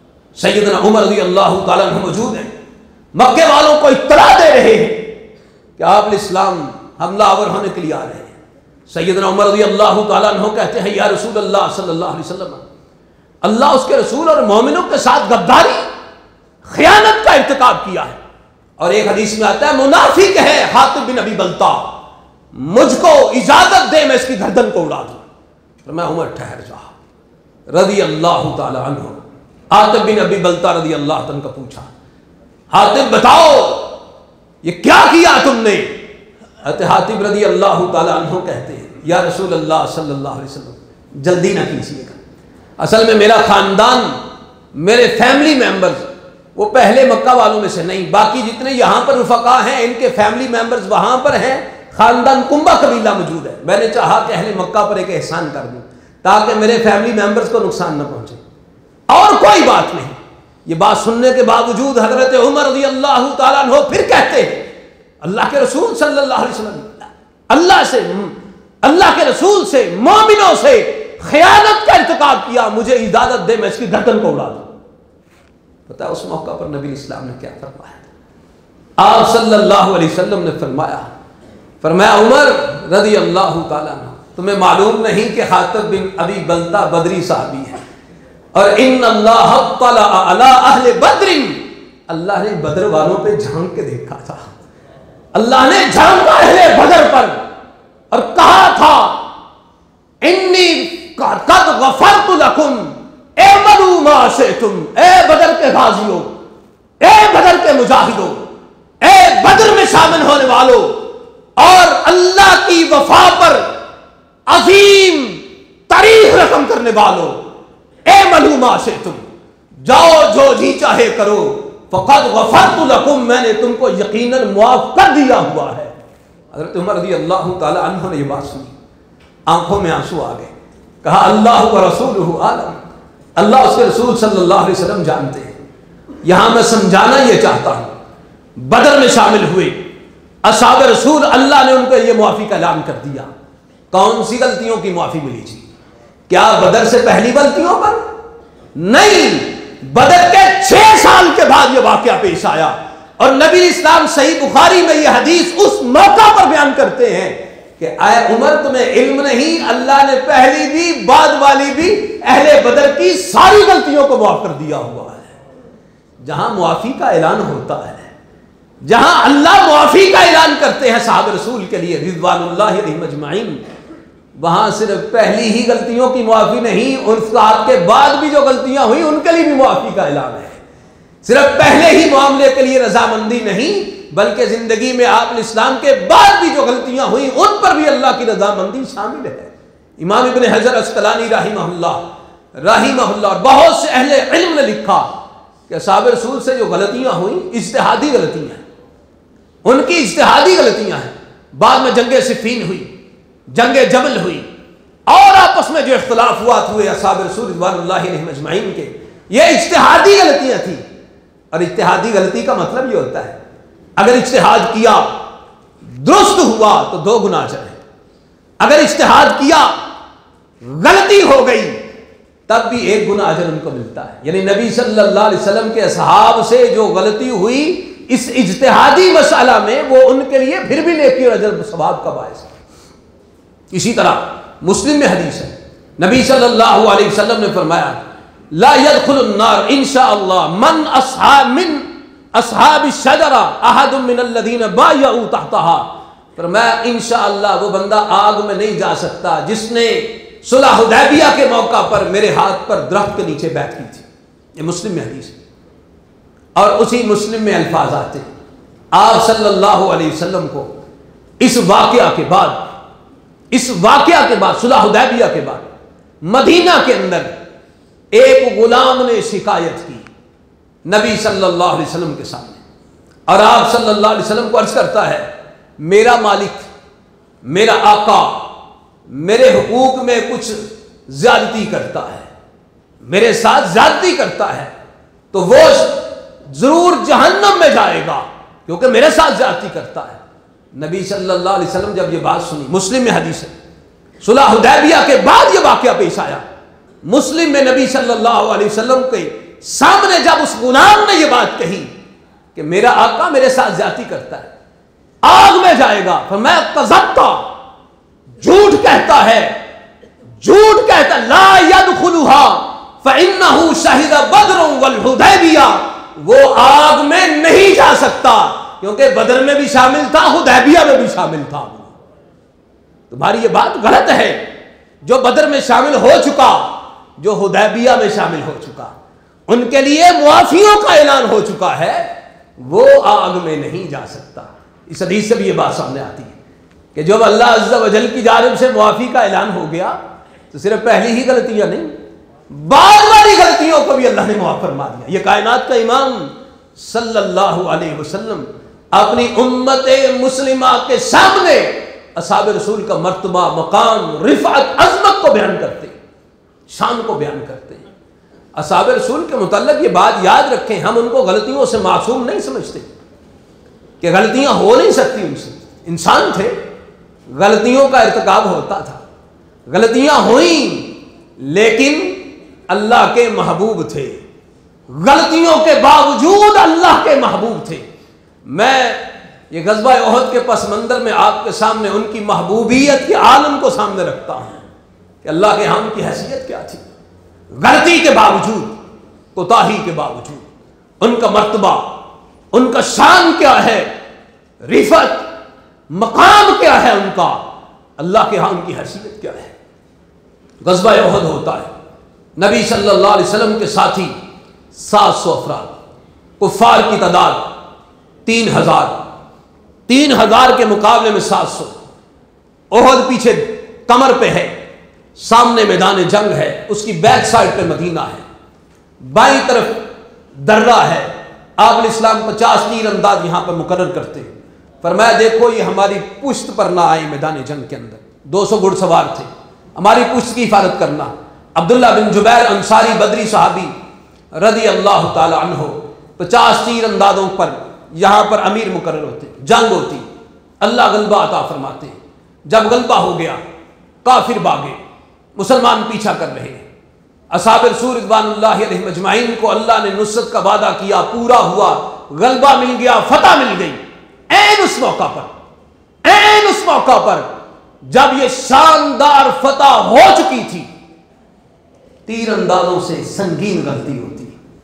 سیدنا عمر رضی اللہ تعالیٰ عنہ موجود ہیں، مکے والوں کو اطلاع دے رہے ہیں کہ آپ الاسلام حملہ آور ہونے کے لیے آ رہے ہیں۔ سیدنا عمر رضی اللہ تعالیٰ عنہ کہتے ہیں یا رسول اللہ صلی اللہ علیہ وسلم، اللہ اس کے رسول اور مومنوں کے ساتھ غداری خیانت کا ارتکاب کیا ہے، اور ایک حدیث میں آتا ہے منافق ہے حاطب بن ابی بلتا، مجھ کو اجازت دے میں اس کی گردن کو اڑا دوں۔ تو میں عمر ٹھہر جا رضی اللہ تعالی عنہ۔ حاطب بن ابی بلتا رضی اللہ عنہ کا پوچھا، حاطب بتاؤ یہ کیا کیا تم نے؟ حاطب رضی اللہ تعالی عنہ کہتے ہیں یا رسول اللہ صلی اللہ علیہ وسلم جلدی نہ کیجیے گا، اصل میں میرا خاندان، میرے فیملی ممبرز وہ پہلے مکہ والوں میں سے نہیں، باقی جتنے یہاں پر رفقا ہیں ان کے فیملی ممبرز وہاں پر ہیں، خاندان کنبہ قبیلہ موجود ہے۔ میں نے چاہا کہ اہل مکہ پر ایک احسان کر دوں تاکہ میرے فیملی ممبرز کو نقصان نہ پہنچے، اور کوئی بات نہیں۔ یہ بات سننے کے باوجود حضرت عمر رضی اللہ تعالیٰ عنہ پھر کہتے ہیں اللہ کے رسول صلی اللہ علیہ وسلم، اللہ سے، اللہ کے رسول سے، مومنوں سے خیانت کا ارتکاب کیا، مجھے اجازت دے میں اس کی گردن کو اڑا دوں۔ پتہ ہے اس موقع پر نبی اسلام نے کیا فرمایا؟ آپ صلی اللہ علیہ وسلم نے فرمایا فرمایا عمر رضی اللہ تعالیٰ عنہ، تمہیں معلوم نہیں کہ حاطب بن ابی بلتا بدری صحابی ہے، اور ان اللہ اطلع علی اہل بدر، اللہ نے بدر والوں پہ جھانک کے دیکھا تھا، اللہ نے جھانکا اہل بدر پر اور کہا تھا انی قد غفرت لکم اعملوا ما شئتم، اے بدر کے غازیوں، اے بدر کے مجاہدوں، اے بدر میں شامل ہونے والوں اور اللہ کی وفا پر عظیم تاریخ رقم کرنے والوں، اعملوا ما شئتم، جاؤ جو جی چاہے کرو، فقد غفرت لکم، میں نے تم کو یقیناً معاف کر دیا ہوا ہے۔ حضرت عمر رضی اللہ تعالی عنہ نے یہ بات سنی، آنکھوں میں آنسو آ گئے، کہا اللہ و رسولہ عالم، اللہ اس کے رسول صلی اللہ علیہ وسلم جانتے ہیں۔ یہاں میں سمجھانا یہ چاہتا ہوں، بدر میں شامل ہوئے اصحاب رسول، اللہ نے ان کو یہ معافی کا اعلان کر دیا۔ کون سی غلطیوں کی معافی ملی تھی؟ کیا بدر سے پہلی غلطیوں پر؟ نہیں، بدر کے چھ سال کے بعد یہ واقعہ پیش آیا، اور نبی اسلام صحیح بخاری میں یہ حدیث اس موقع پر بیان کرتے ہیں کہ اے عمر تمہیں علم نہیں، اللہ نے پہلی بھی بعد والی بھی اہل بدر کی ساری غلطیوں کو معاف کر دیا ہوا ہے۔ جہاں معافی کا اعلان ہوتا ہے، جہاں اللہ معافی کا اعلان کرتے ہیں صحابہ رسول کے لیے رضوان اللہ علیہم اجمعین، وہاں صرف پہلی ہی غلطیوں کی معافی نہیں، اس کے بعد بھی جو غلطیاں ہوئی ان کے لیے بھی معافی کا اعلان ہے۔ صرف پہلے ہی معاملے کے لیے رضامندی نہیں، بلکہ زندگی میں آپ اسلام کے بعد بھی جو غلطیاں ہوئیں ان پر بھی اللہ کی رضامندی شامل ہے۔ امام ابن حجر عسقلانی رحمہ اللہ رحمہ اللہ اور بہت سے اہل علم نے لکھا کہ اصحاب رسول سے جو غلطیاں ہوئیں اجتہادی غلطیاں ہیں، ان کی اجتہادی غلطیاں ہیں۔ بعد میں جنگ صفین ہوئی، جنگ جمل ہوئی، اور آپس میں جو اختلافات ہوئے اصحاب رسول رضوان اللہ علیہم اجمعین کے، یہ اجتہادی غلطیاں تھیں۔ اور اجتہادی غلطی کا مطلب یہ ہوتا ہے اگر اجتہاد کیا درست ہوا تو دو گناہ چڑھے، اگر اجتہاد کیا غلطی ہو گئی تب بھی ایک گناہ اجر ان کو ملتا ہے۔ یعنی نبی صلی اللہ علیہ وسلم کے اصحاب سے جو غلطی ہوئی اس اجتہادی مسئلہ میں، وہ ان کے لیے پھر بھی نیکی اور اجر ثواب کا باعث ہے۔ اسی طرح مسلم میں حدیث ہے، نبی صلی اللہ علیہ وسلم نے فرمایا لا يدخل النار انشاءاللہ من اصحاب من اصحاب الشجرہ احد من الذین بایعوا تحتها، فرمایا انشاءاللہ وہ بندہ آگ میں نہیں جا سکتا جس نے صلح حدیبیہ کے موقع پر میرے ہاتھ پر درخت کے نیچے بیعت کی تھی۔ یہ مسلم میں حدیث ہے، اور اسی مسلم میں الفاظ آتے ہیں آپ صلی اللہ علیہ وسلم کو اس واقعہ کے بعد اس واقعہ کے بعد صلح حدیبیہ کے بعد مدینہ کے اندر ایک غلام نے شکایت کی نبی صلی اللہ علیہ وسلم کے سامنے، اور آپ صلی اللہ علیہ وسلم کو عرض کرتا ہے میرا مالک، میرا آقا میرے حقوق میں کچھ زیادتی کرتا ہے، میرے ساتھ زیادتی کرتا ہے، تو وہ ضرور جہنم میں جائے گا کیونکہ میرے ساتھ زیادتی کرتا ہے۔ نبی صلی اللہ علیہ وسلم جب یہ بات سنی، مسلم میں حدیث ہے، صلح حدیبیہ کے بعد یہ واقعہ پیش آیا، مسلم میں نبی صلی اللہ علیہ وسلم کے سامنے جب اس غلام نے یہ بات کہی کہ میرا آقا میرے ساتھ زیادتی کرتا ہے، آگ میں جائے گا. فرمایا کذبتا، جھوٹ کہتا ہے، جھوٹ کہتا. لا يدخلها فإنه شهد بدر والحدیبیہ، وہ آگ میں نہیں جا سکتا کیونکہ بدر میں بھی شامل تھا، حدیبیہ میں بھی شامل تھا. تمہاری یہ بات غلط ہے. جو بدر میں شامل ہو چکا، جو حدیبیہ میں شامل ہو چکا، ان کے لیے معافیوں کا اعلان ہو چکا ہے، وہ آگ میں نہیں جا سکتا. اس حدیث سے بھی یہ بات سامنے آتی ہے کہ جب اللہ عز و جل کی جانب سے معافی کا اعلان ہو گیا تو صرف پہلی ہی غلطیاں نہیں، بار باری غلطیوں کو بھی اللہ نے معاف فرما دیا. یہ کائنات کا امام صلی اللہ علیہ وسلم اپنی امت مسلمہ کے سامنے اصحاب رسول کا مرتبہ، مقام، رفعت، عظمت کو بیان کرتے، شان کو بیان کرتے ہیں. اصحاب رسول کے متعلق یہ بات یاد رکھیں، ہم ان کو غلطیوں سے معصوم نہیں سمجھتے کہ غلطیاں ہو نہیں سکتی ان سے. انسان تھے، غلطیوں کا ارتکاب ہوتا تھا، غلطیاں ہوئیں، لیکن اللہ کے محبوب تھے. غلطیوں کے باوجود اللہ کے محبوب تھے. میں یہ غزوہ احد کے پس منظر میں آپ کے سامنے ان کی محبوبیت کے عالم کو سامنے رکھتا ہوں کہ اللہ کے ہم کی حیثیت کیا تھی. غلطی کے باوجود، کوتاہی کے باوجود ان کا مرتبہ، ان کا شان کیا ہے، رفعت، مقام کیا ہے ان کا، اللہ کے ہاں ان کی حیثیت کیا ہے. غزوہ احد ہوتا ہے، نبی صلی اللہ علیہ وسلم کے ساتھی سات سو افراد، کفار کی تعداد تین ہزار، تین ہزار کے مقابلے میں سات سو. احد پیچھے کمر پہ ہے، سامنے میدان جنگ ہے، اس کی بیک سائڈ پہ مدینہ ہے، بائیں طرف درہ ہے. آپ علیہ السلام پچاس تیر انداز یہاں پر مقرر کرتے ہیں. فرمایا دیکھو یہ ہماری پشت پر نہ آئے میدان جنگ کے اندر. دو سو گھڑ سوار تھے، ہماری پشت کی حفاظت کرنا. عبداللہ بن جبیر انصاری بدری صحابی رضی اللہ تعالی عنہ پچاس تیر اندازوں پر یہاں پر امیر مقرر ہوتے، جنگ ہوتی، اللہ غلبہ عطا فرماتے. جب غلبہ ہو گیا کافر بھاگے، مسلمان پیچھا کر رہے ہیں. اصحاب رسول رضوان اللہ علیہ مجمعین کو اللہ نے نصرت کا وعدہ کیا، پورا ہوا، غلبہ مل گیا، فتح مل گئی. این اس موقع پر، این اس موقع پر جب یہ شاندار فتح ہو چکی تھی، تیر اندازوں سے سنگین غلطی ہوتی.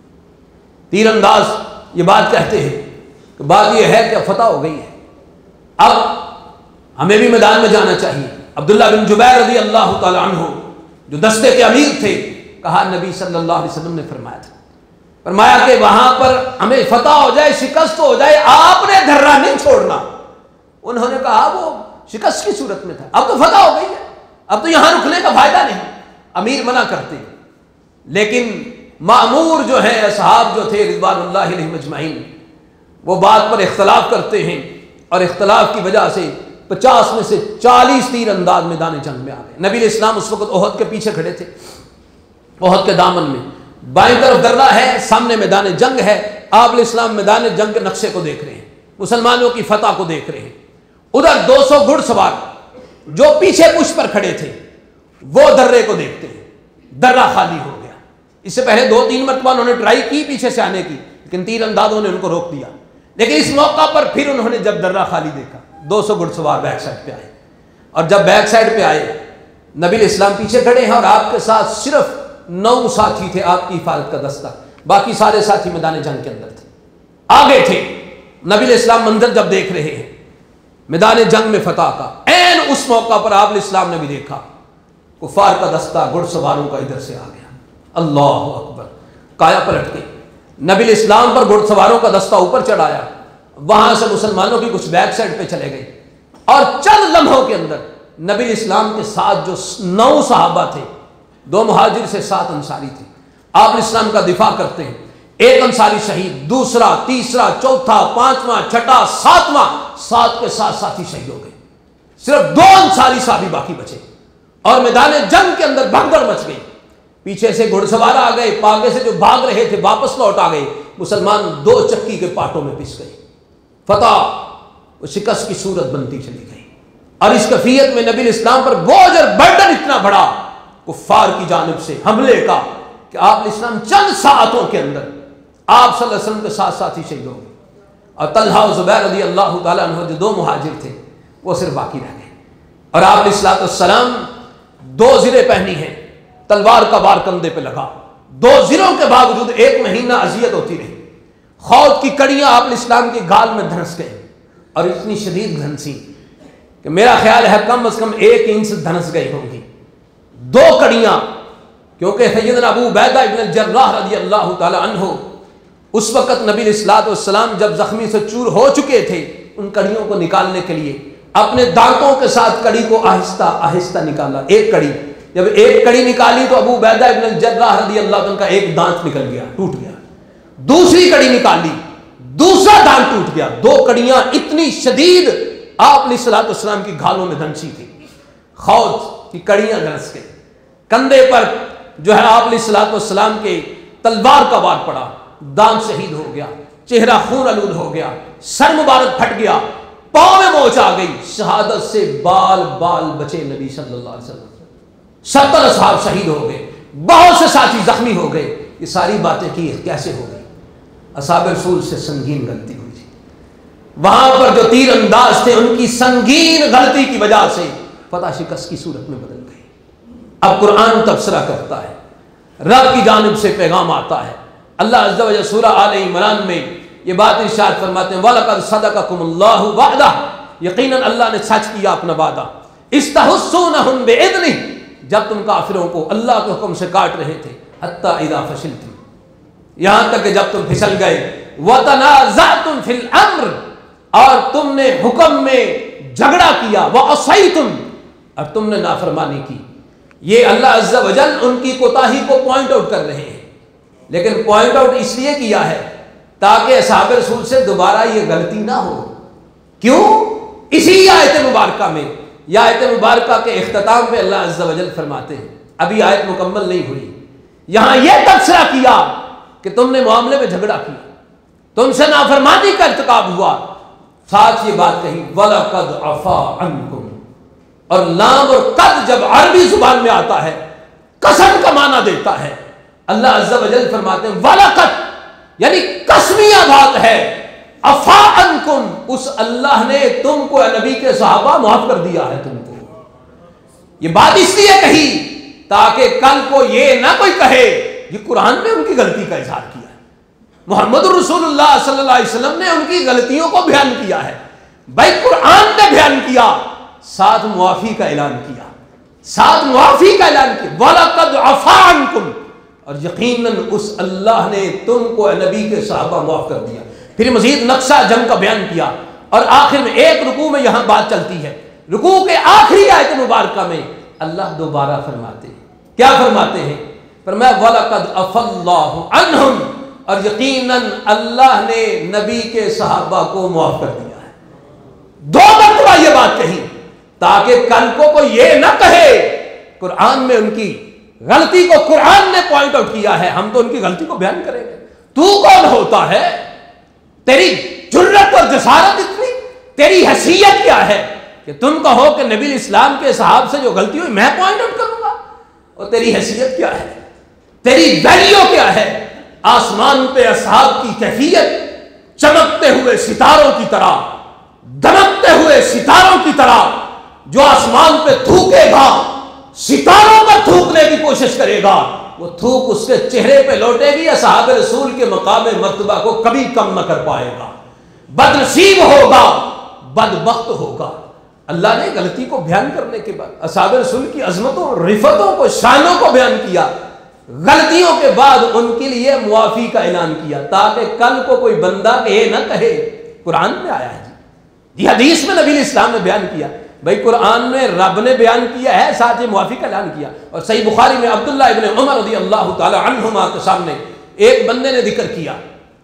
تیر انداز یہ بات کہتے ہیں کہ بات یہ ہے کہ فتح ہو گئی ہے، اب ہمیں بھی میدان میں جانا چاہیے. عبداللہ بن جبیر رضی اللہ تعالی عنہ جو دستے کے امیر تھے، کہا نبی صلی اللہ علیہ وسلم نے فرمایا تھا، فرمایا کہ وہاں پر ہمیں فتح ہو جائے، شکست ہو جائے، آپ نے دھرا نہیں چھوڑنا. انہوں نے کہا وہ شکست کی صورت میں تھا، اب تو فتح ہو گئی ہے، اب تو یہاں رکنے کا فائدہ نہیں. امیر منع کرتے، لیکن مأمور جو ہے، اصحاب جو تھے رضوان اللہ علیہ مجمعین، وہ بات پر اختلاف کرتے ہیں، اور اختلاف کی وجہ سے پچاس میں سے چالیس تیر انداز میدان جنگ میں آ گئے. نبی علیہ السلام اس وقت احد کے پیچھے کھڑے تھے، احد کے دامن میں، بائیں طرف درہ ہے، سامنے میدان جنگ ہے. آپ علیہ السلام میدان جنگ کے نقشے کو دیکھ رہے ہیں، مسلمانوں کی فتح کو دیکھ رہے ہیں. ادھر دو سو گھڑ سوار جو پیچھے پشت پر کھڑے تھے وہ درے کو دیکھتے ہیں، درہ خالی ہو گیا. اس سے پہلے دو تین مرتبہ انہوں نے ٹرائی کی پیچھے سے آنے کی، لیکن تیر اندازوں نے ان کو روک دیا. لیکن اس موقع پر پھر انہوں نے جب درہ خالی دیکھا، دو سو گھڑ سوار بیک سائڈ پہ آئے، اور جب بیک سائڈ پہ آئے نبی علیہ السلام پیچھے کھڑے ہیں، اور آپ کے ساتھ صرف نو ساتھی تھے، آپ کی حفاظت کا دستہ، باقی سارے ساتھی میدان جنگ کے اندر تھے، آگے تھے. نبی علیہ السلام منظر جب دیکھ رہے ہیں میدان جنگ میں فتح کا، این اس موقع پر آپ علیہ السلام نے بھی دیکھا کفار کا دستہ گھڑ سواروں کا ادھر سے آ گیا. اللہ اکبر، کایا پلٹ گئی. نبی علیہ السلام پر گھڑ سواروں کا دستہ اوپر چڑھایا، وہاں سے مسلمانوں کی کچھ بیک سائڈ پہ چلے گئے، اور چند لمحوں کے اندر نبی علیہ السلام کے ساتھ جو نو صحابہ تھے، دو مہاجر سے سات انصاری تھے، آپ علیہ السلام کا دفاع کرتے ہیں. ایک انصاری شہید، دوسرا، تیسرا، چوتھا، پانچواں، چھٹا، ساتواں، سات کے ساتھ ساتھی شہید ہو گئے. صرف دو انصاری صحابی باقی بچے، اور میدان جنگ کے اندر بھگدڑ مچ گئی. پیچھے سے گھڑ سوار آ گئے، آگے سے جو بھاگ رہے تھے واپس لوٹ آ گئے. مسلمان دو چکی کے پاٹوں میں پس گئے. فتح وہ شکست کی صورت بنتی چلی گئی. اور اس کیفیت میں نبی علیہ السلام پر بوجھ اور برڈن اتنا بڑا کفار کی جانب سے حملے کا کہ آپ علیہ السلام چند ساعتوں کے اندر آپ صلی اللہ علیہ وسلم کے ساتھ ساتھی شہید ہو گئے. اور طلحہ و زبیر رضی اللہ تعالیٰ عنہ جو دو مہاجر تھے وہ صرف باقی رہ گئے. اور آپ علیہ الصلوۃ والسلام دو زریں پہنی ہیں، تلوار کا بار کندھے پہ لگا، دو زروں کے باوجود ایک مہینہ اذیت ہوتی رہی. خود کی کڑیاں آپ علیہ السلام کی گال میں دھنس گئے اور اتنی شدید دھنسی کہ میرا خیال ہے کم از کم ایک انچ دھنس گئی ہوں گی. دو کڑیاں، کیونکہ سیدنا ابو عبیدہ ابن الجراح رضی اللہ تعالی عنہ اس وقت نبی علیہ الصلوۃ والسلام جب زخمی سے چور ہو چکے تھے، ان کڑیوں کو نکالنے کے لیے اپنے دانتوں کے ساتھ کڑی کو آہستہ آہستہ نکالا. ایک کڑی، جب ایک کڑی نکالی تو ابو عبیدہ ابن الجراح رضی اللہ عنہ کا ایک دانت نکل گیا، ٹوٹ گیا. دوسری کڑی نکالی، دوسرا دانت ٹوٹ گیا. دو کڑیاں اتنی شدید آپ علیہ الصلوۃ والسلام کی گھالوں میں دھنسی تھی، خود کی کڑیاں دھنس گئی. کندھے پر جو ہے آپ علیہ الصلوۃ والسلام کے تلوار کا وار پڑا، دانت شہید ہو گیا، چہرہ خون آلود ہو گیا، سر مبارک پھٹ گیا، پاؤں میں موچ آ گئی. شہادت سے بال بال بچے نبی صلی اللہ علیہ وسلم. ستر اصحاب شہید ہو گئے، بہت سے ساتھی زخمی ہو گئے. یہ ساری باتیں کی کیسے ہو گئی؟ اصحاب رسول سے سنگین غلطی ہوئی تھی. وہاں پر جو تیر انداز تھے ان کی سنگین غلطی کی وجہ سے فتح شکست کی صورت میں بدل گئی. اب قرآن تبصرہ کرتا ہے، رب کی جانب سے پیغام آتا ہے. اللہ عز و جل سورہ آل عمران میں یہ بات ارشاد فرماتے ہیں وَلَقَدْ صَدَقَكُمُ اللَّهُ وَعْدَهُ، یقیناً اللہ نے سچ کیا اپنا وعدہ. اِسْتَحُسُّونَهُمْ بِإِذْنِهِ، جب تم کافروں کو اللہ کے حکم سے کاٹ رہے تھے. حَتَّى إِذَا فَشِلْتُمْ، یہاں تک کہ جب تم پھسل گئے. وَتَنَازَعْتُمْ فِي الْأَمْرِ، اور تم نے حکم میں جھگڑا کیا. وَعَصَيْتُمْ، اور تم نے نافرمانی کی. یہ اللہ عز و جل ان کی کوتاہی کو پوائنٹ آؤٹ کر رہے ہیں، لیکن پوائنٹ آؤٹ اس لیے کیا ہے تاکہ اصحاب رسول سے دوبارہ یہ غلطی نہ ہو. کیوں؟ اسی آیت مبارکہ میں، یہ آیت مبارکہ کے اختتام پہ اللہ عز و جل فرماتے ہیں، ابھی آیت مکمل نہیں ہوئی، یہاں یہ تبصرہ کیا کہ تم نے معاملے میں جھگڑا کیا، تم سے نافرمانی کا ارتکاب ہوا. ساتھ یہ بات کہی وَلَقَدْ عَفَا عَنْكُمْ، اور لام اور قد جب عربی زبان میں آتا ہے قسم کا معنی دیتا ہے. اللہ عز و جل فرماتے ہیں وَلَقَدْ، یعنی قسمیہ بات ہے. عَفَا عَنْكُمْ، اس اللہ نے تم کو نبی کے صحابہ معاف کر دیا ہے. تم کو یہ بات اس لیے کہی تاکہ کل کو یہ نہ کوئی کہے یہ قرآن نے ان کی غلطی کا اظہار کیا ہے، محمد الرسول اللہ صلی اللہ علیہ وسلم نے ان کی غلطیوں کو بیان کیا ہے. بھائی قرآن نے بیان کیا، ساتھ معافی کا اعلان کیا، ساتھ معافی کا اعلان کیا. وَلَقَدْ عَفَا عَنْكُمْ، اور یقیناً اس اللہ نے تم کو نبی کے صحابہ معاف کر دیا. پھر مزید نقشہ جنگ کا بیان کیا، اور آخر میں ایک رکوع میں یہاں بات چلتی ہے. رکوع کے آخری آیت مبارکہ میں اللہ دوبارہ فرماتے ہیں، کیا فرماتے ہیں؟ فرمایا وَلَقَدْ عَفَا اللَّهُ عَنْهُمْ، اور یقیناً اللہ نے نبی کے صحابہ کو معاف کر دیا ہے. دو مرتبہ یہ بات کہی تاکہ کل کو کوئی یہ نہ کہے قرآن میں ان کی غلطی کو قرآن نے پوائنٹ آؤٹ کیا ہے، ہم تو ان کی غلطی کو بیان کریں گے. تو کون ہوتا ہے؟ تیری جرت اور جسارت اتنی، تیری حیثیت کیا ہے کہ تم کہو کہ نبی اسلام کے صحاب سے جو غلطی ہوئی میں پوائنٹ آؤٹ کروں گا؟ اور تیری حیثیت کیا ہے، تیری ویلیو کیا ہے؟ آسمان پہ اصحاب کی کیفیت چمکتے ہوئے ستاروں کی طرح، دمکتے ہوئے ستاروں کی طرح. جو آسمان پہ تھوکے گا، ستاروں پر تھوکنے کی کوشش کرے گا، وہ تھوک اس کے چہرے پہ لوٹے گی. اصحاب رسول کے مقام مرتبہ کو کبھی کم نہ کر پائے گا. بد نصیب ہوگا، بدبخت ہوگا. اللہ نے غلطی کو بیان کرنے کے بعد اصحاب رسول کی عظمتوں، رفتوں کو، شانوں کو بیان کیا. غلطیوں کے بعد ان کے لیے معافی کا اعلان کیا تاکہ کل کو کوئی بندہ یہ نہ کہے قرآن میں آیا ہے جی، حدیث میں نبی علیہ السلام نے بیان کیا. بھائی قرآن میں رب نے بیان کیا ہے، ساتھ ہی معافی کا اعلان کیا. اور صحیح بخاری میں عبداللہ ابن عمر رضی اللہ تعالی عنہما کے سامنے ایک بندے نے ذکر کیا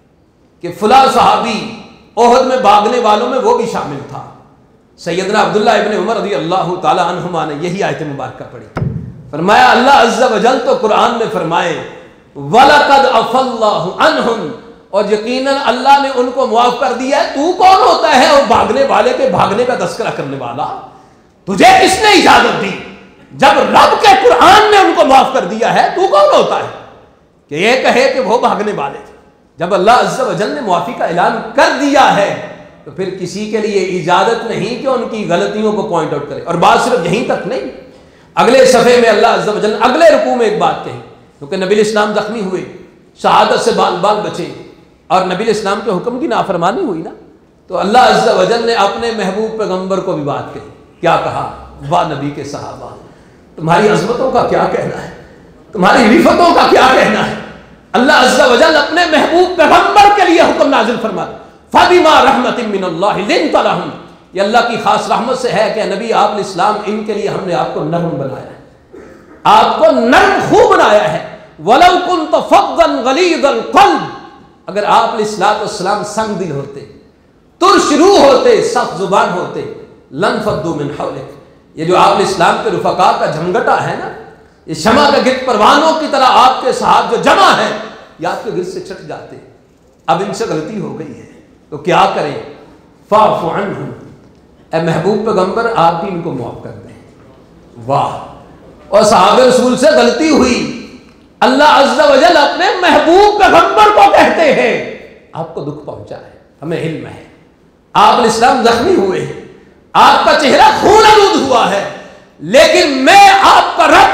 کہ فلاں صحابی احد میں بھاگنے والوں میں وہ بھی شامل تھا. سیدنا عبداللہ ابن عمر رضی اللہ تعالی عنہما نے یہی آیت مبارکہ پڑھی. فرمایا اللہ عز و جل تو قرآن میں فرمائے وَلَقَدْ عَفَا اللَّهُ عَنْهُمْ، اور یقیناً اللہ نے ان کو معاف کر دیا ہے. تو کون ہوتا ہے اور بھاگنے والے کے بھاگنے کا تذکرہ کرنے والا؟ تجھے کس نے اجازت دی؟ جب رب کے قرآن نے ان کو معاف کر دیا ہے تو کون ہوتا ہے کہ یہ کہے کہ وہ بھاگنے والے تھے؟ جب اللہ عز و جل نے معافی کا اعلان کر دیا ہے تو پھر کسی کے لیے اجازت نہیں کہ ان کی غلطیوں کو پوائنٹ آؤٹ کرے. اور بات صرف یہیں تک نہیں، اگلے صفحے میں اللہ عز و جل اگلے رکوع میں ایک بات کہی، کیونکہ نبی اسلام زخمی ہوئے، شہادت سے بال بال بچے اور نبی اسلام کے حکم کی نافرمانی ہوئی نا، تو اللہ عز و جل نے اپنے محبوب پیغمبر کو بھی بات کہی. کیا کہا؟ واہ نبی کے صحابہ، تمہاری عظمتوں کا کیا کہنا ہے، تمہاری رفتوں کا کیا کہنا ہے. اللہ عز و جل اپنے محبوب پیغمبر کے لیے حکم نازل فرماتا، فَبِمَا رَحْمَةٍ مِّنَ اللَّهِ لِنْتَ لَهُمْ، یہ اللہ کی خاص رحمت سے ہے کہ نبی آپ علیہ السلام ان کے لیے ہم نے آپ کو نرم بنایا ہے، آپ کو نرم خو بنایا ہے. وَلَوْ كُنْتَ فَظًّا غَلِيظَ الْقَلْبِ، اگر آپ علیہ السلام سنگ دل ہوتے، ترش روح ہوتے، سخت زبان ہوتے، لَنْفَضُّوا مِنْ حَوْلِكَ، یہ جو آپ علیہ السلام کے رفقا کا جھمگٹا ہے نا، یہ شمع کے گرد پروانوں کی طرح آپ کے صحاب جو جمع ہیں یہ آپ کے گرد سے چھٹ جاتے. اب ان سے غلطی ہو گئی ہے تو کیا کریں؟ فَاعْفُ عَنْهُمْ، اے محبوب پیغمبر آپ بھی ان کو معاف کر دیں. واہ، اور صحابہ رسول سے غلطی ہوئی، اللہ عز و جل اپنے محبوب پیغمبر کو کہتے ہیں آپ کو دکھ پہنچا ہے، ہمیں علم ہے، آپ علیہ السلام زخمی ہوئے ہیں، آپ کا چہرہ خون آلود ہوا ہے، لیکن میں آپ کا رب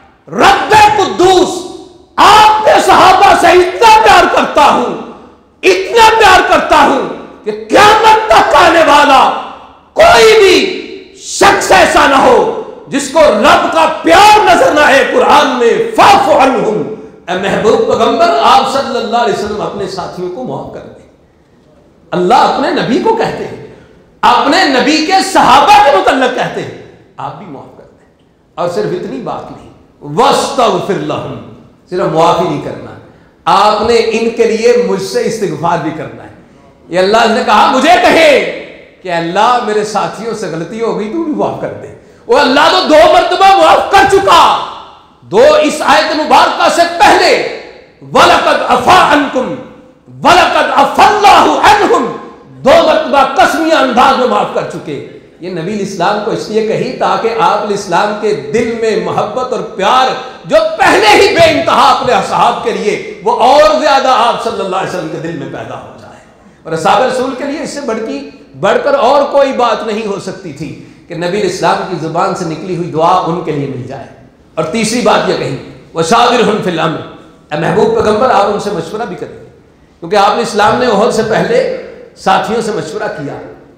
رب قدوس آپ کے صحابہ سے اتنا پیار کرتا ہوں، اتنا پیار کرتا ہوں کہ قیامت تک آنے والا کوئی بھی شخص ایسا نہ ہو جس کو رب کا پیار نظر نہ آئے. قرآن میں فاعف عنہم، اے محبوب پیغمبر آپ صلی اللہ علیہ وسلم اپنے ساتھیوں کو معاف کر دیں. اللہ اپنے نبی کو کہتے ہیں، اپنے نبی کے صحابہ کے متعلق کہتے ہیں آپ بھی معاف کر دیں. اور صرف اتنی بات نہیں، وَاسْتَغْفِرْ لَهُمْ، صرف معافی نہیں کرنا، آپ نے ان کے لیے مجھ سے استغفار بھی کرنا ہے. یہ اللہ نے کہا مجھے کہے کہ اللہ میرے ساتھیوں سے غلطی ہو گئی تو بھی معاف کر دے. وہ اللہ تو دو مرتبہ معاف کر چکا، دو اس آیت مبارکہ سے پہلے وَلَقَدْ عَفَا عَنْكُمْ وَلَقَدْ عَفَا اللَّهُ عَنْهُمْ، دو مرتبہ قسمیہ انداز میں معاف کر چکے. یہ نبی الاسلام کو اس لیے کہی تاکہ آپ علیہ السلام کے دل میں محبت اور پیار جو پہلے ہی بے انتہا اپنے اصحاب کے لیے، وہ اور زیادہ آپ صلی اللہ علیہ وسلم کے دل میں پیدا ہو جائے. اور اصحاب رسول کے لیے اس سے بڑھ کی بڑھ کر اور کوئی بات نہیں ہو سکتی تھی کہ نبی الاسلام کی زبان سے نکلی ہوئی دعا ان کے لیے مل جائے. اور تیسری بات یہ کہی وَشَاوِرْهُمْ فِي الْأَمْرِ، اے محبوب پیغمبر آپ ان سے مشورہ بھی کریں، کیونکہ آپ علیہ السلام نے احد سے پہلے ساتھیوں سے مشورہ کیا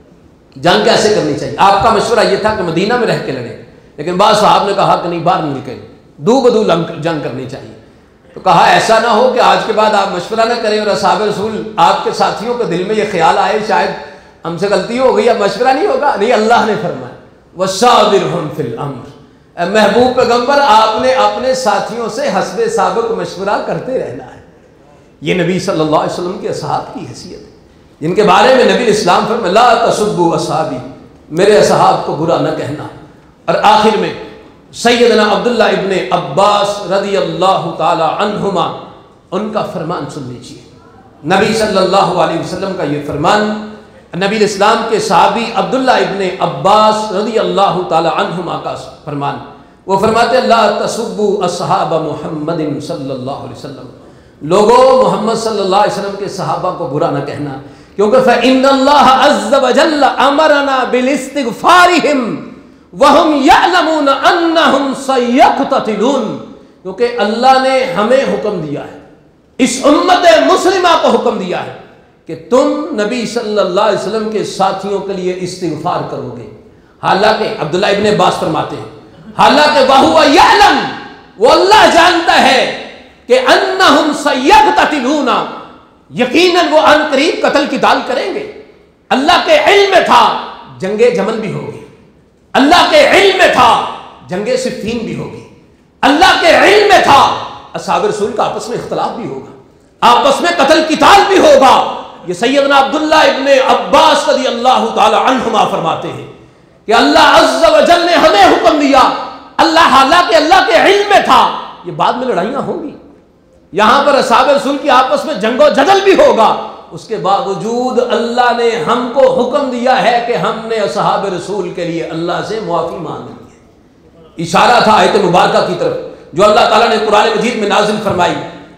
جنگ کیسے کرنی چاہیے. آپ کا مشورہ یہ تھا کہ مدینہ میں رہ کے لڑیں، لیکن بعض صحاب نے کہا کہ نہیں باہر مل کے دو بدو جنگ کرنی چاہیے. تو کہا ایسا نہ ہو کہ آج کے بعد آپ مشورہ نہ کریں اور اصحاب رسول آپ کے ساتھیوں کے دل میں یہ خیال آئے شاید ہم سے غلطی ہو گئی، اب مشورہ نہیں ہوگا. نہیں، اللہ نے فرمایا وَشَاوِرْهُمْ فِي الْأَمْرِ، اے محبوب پیغمبر آپ نے اپنے ساتھیوں سے حسب سابق مشورہ کرتے رہنا ہے. یہ نبی صلی اللہ علیہ وسلم کے اصحاب کی حیثیت ہے جن کے بارے میں نبی اسلام فرمایا لا تسبوا اصحابی، میرے اصحاب کو برا نہ کہنا. اور آخر میں سیدنا عبداللہ ابن عباس رضی اللہ تعالی عنہما ان کا فرمان سن لیجیے. نبی صلی اللہ علیہ وسلم کا یہ فرمان، نبی اسلام کے صحابی عبداللہ ابن عباس رضی اللہ تعالی عنہما کا فرمان، وہ فرماتے لا تسبوا اصحاب محمد صلی اللہ علیہ وسلم، لوگوں محمد صلی اللہ علیہ وسلم کے صحابہ کو برا نہ کہنا، کیونکہ فَإِنَّ اللَّهَ عَزَّ وَجَلَّ أَمَرَنَا بِالِاسْتِغْفَارِهِمْ وَهُمْ يَعْلَمُونَ أَنَّهُمْ سَيَقْتَتِلُونَ، کیونکہ اللہ نے ہمیں حکم دیا ہے، اس امت مسلمہ کو حکم دیا ہے کہ تم نبی صلی اللہ علیہ وسلم کے ساتھیوں کے لیے استغفار کرو گے. حالانکہ عبداللہ ابن عباس فرماتے ہیں حالانکہ وَهُوَ يَعْلَمُ، وہ اللہ جانتا ہے کہ انہم سیقتتلون، یقیناً وہ ان قریب قتل کی دال کریں گے. اللہ کے علم میں تھا جنگ جمل بھی ہوگی، اللہ کے علم میں تھا جنگ صفین بھی ہوگی، اللہ کے علم میں تھا اصحاب رسول کا آپس میں اختلاف بھی ہوگا، آپس میں قتل قتال بھی ہوگا. یہ سیدنا عبداللہ ابن عباس رضی اللہ تعالی عنہما فرماتے ہیں کہ اللہ عز و جل نے ہمیں حکم دیا، اللہ حالانکہ اللہ کے علم میں تھا یہ بعد میں لڑائیاں ہوں گی، یہاں پر اصحاب رسول کی آپس میں جنگ و جدل بھی ہوگا، اس کے باوجود اللہ نے ہم کو حکم دیا ہے کہ ہم نے اصحاب رسول کے لیے اللہ سے معافی مانگ لی ہے. اشارہ تھا آیت مبارکہ کی طرف جو اللہ تعالیٰ نے قرآن مجید میں نازل فرمائی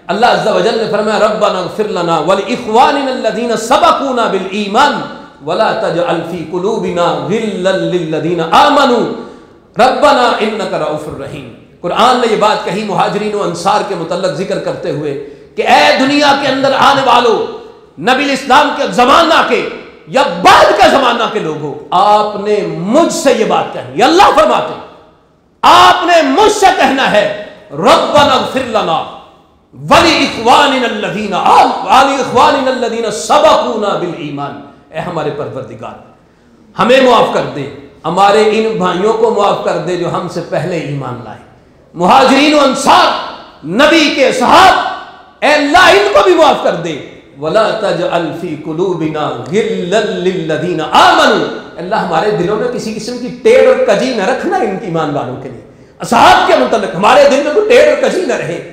اللہ عز و جل نے فرمایا ربنا اغفر لنا ولاخواننا الذین سبقونا بالایمان ولا تجعل فی قلوبنا غلا للذین آمنوا ربنا انک رؤوف رحیم۔ قرآن نے یہ بات کہی مہاجرین و انصار کے متعلق ذکر کرتے ہوئے کہ اے دنیا کے اندر آنے والوں، نبی الاسلام کے زمانہ کے یا بعد کا زمانہ کے لوگوں، آپ نے مجھ سے یہ بات کہنی، یہ اللہ فرماتے ہیں آپ نے مجھ سے کہنا ہے ربنا اغفر لنا ولاخواننا الذین ولاخواننا الذین سبقونا بالایمان، اے ہمارے پروردگار ہمیں معاف کر دے، ہمارے ان بھائیوں کو معاف کر دے جو ہم سے پہلے ایمان لائے، مہاجرین و انصار نبی کے صحاب، اے اللہ ان کو بھی معاف کر دے، ولا تجعل فی قلوبنا غلا للذین آمنوا، اللہ ہمارے دلوں میں کسی قسم کی ٹیڑھ اور کجی نہ رکھنا ان کی ایمان والوں کے لیے، اصحاب کے متعلق ہمارے دل میں کوئی ٹیڑھ اور کجی نہ رہے۔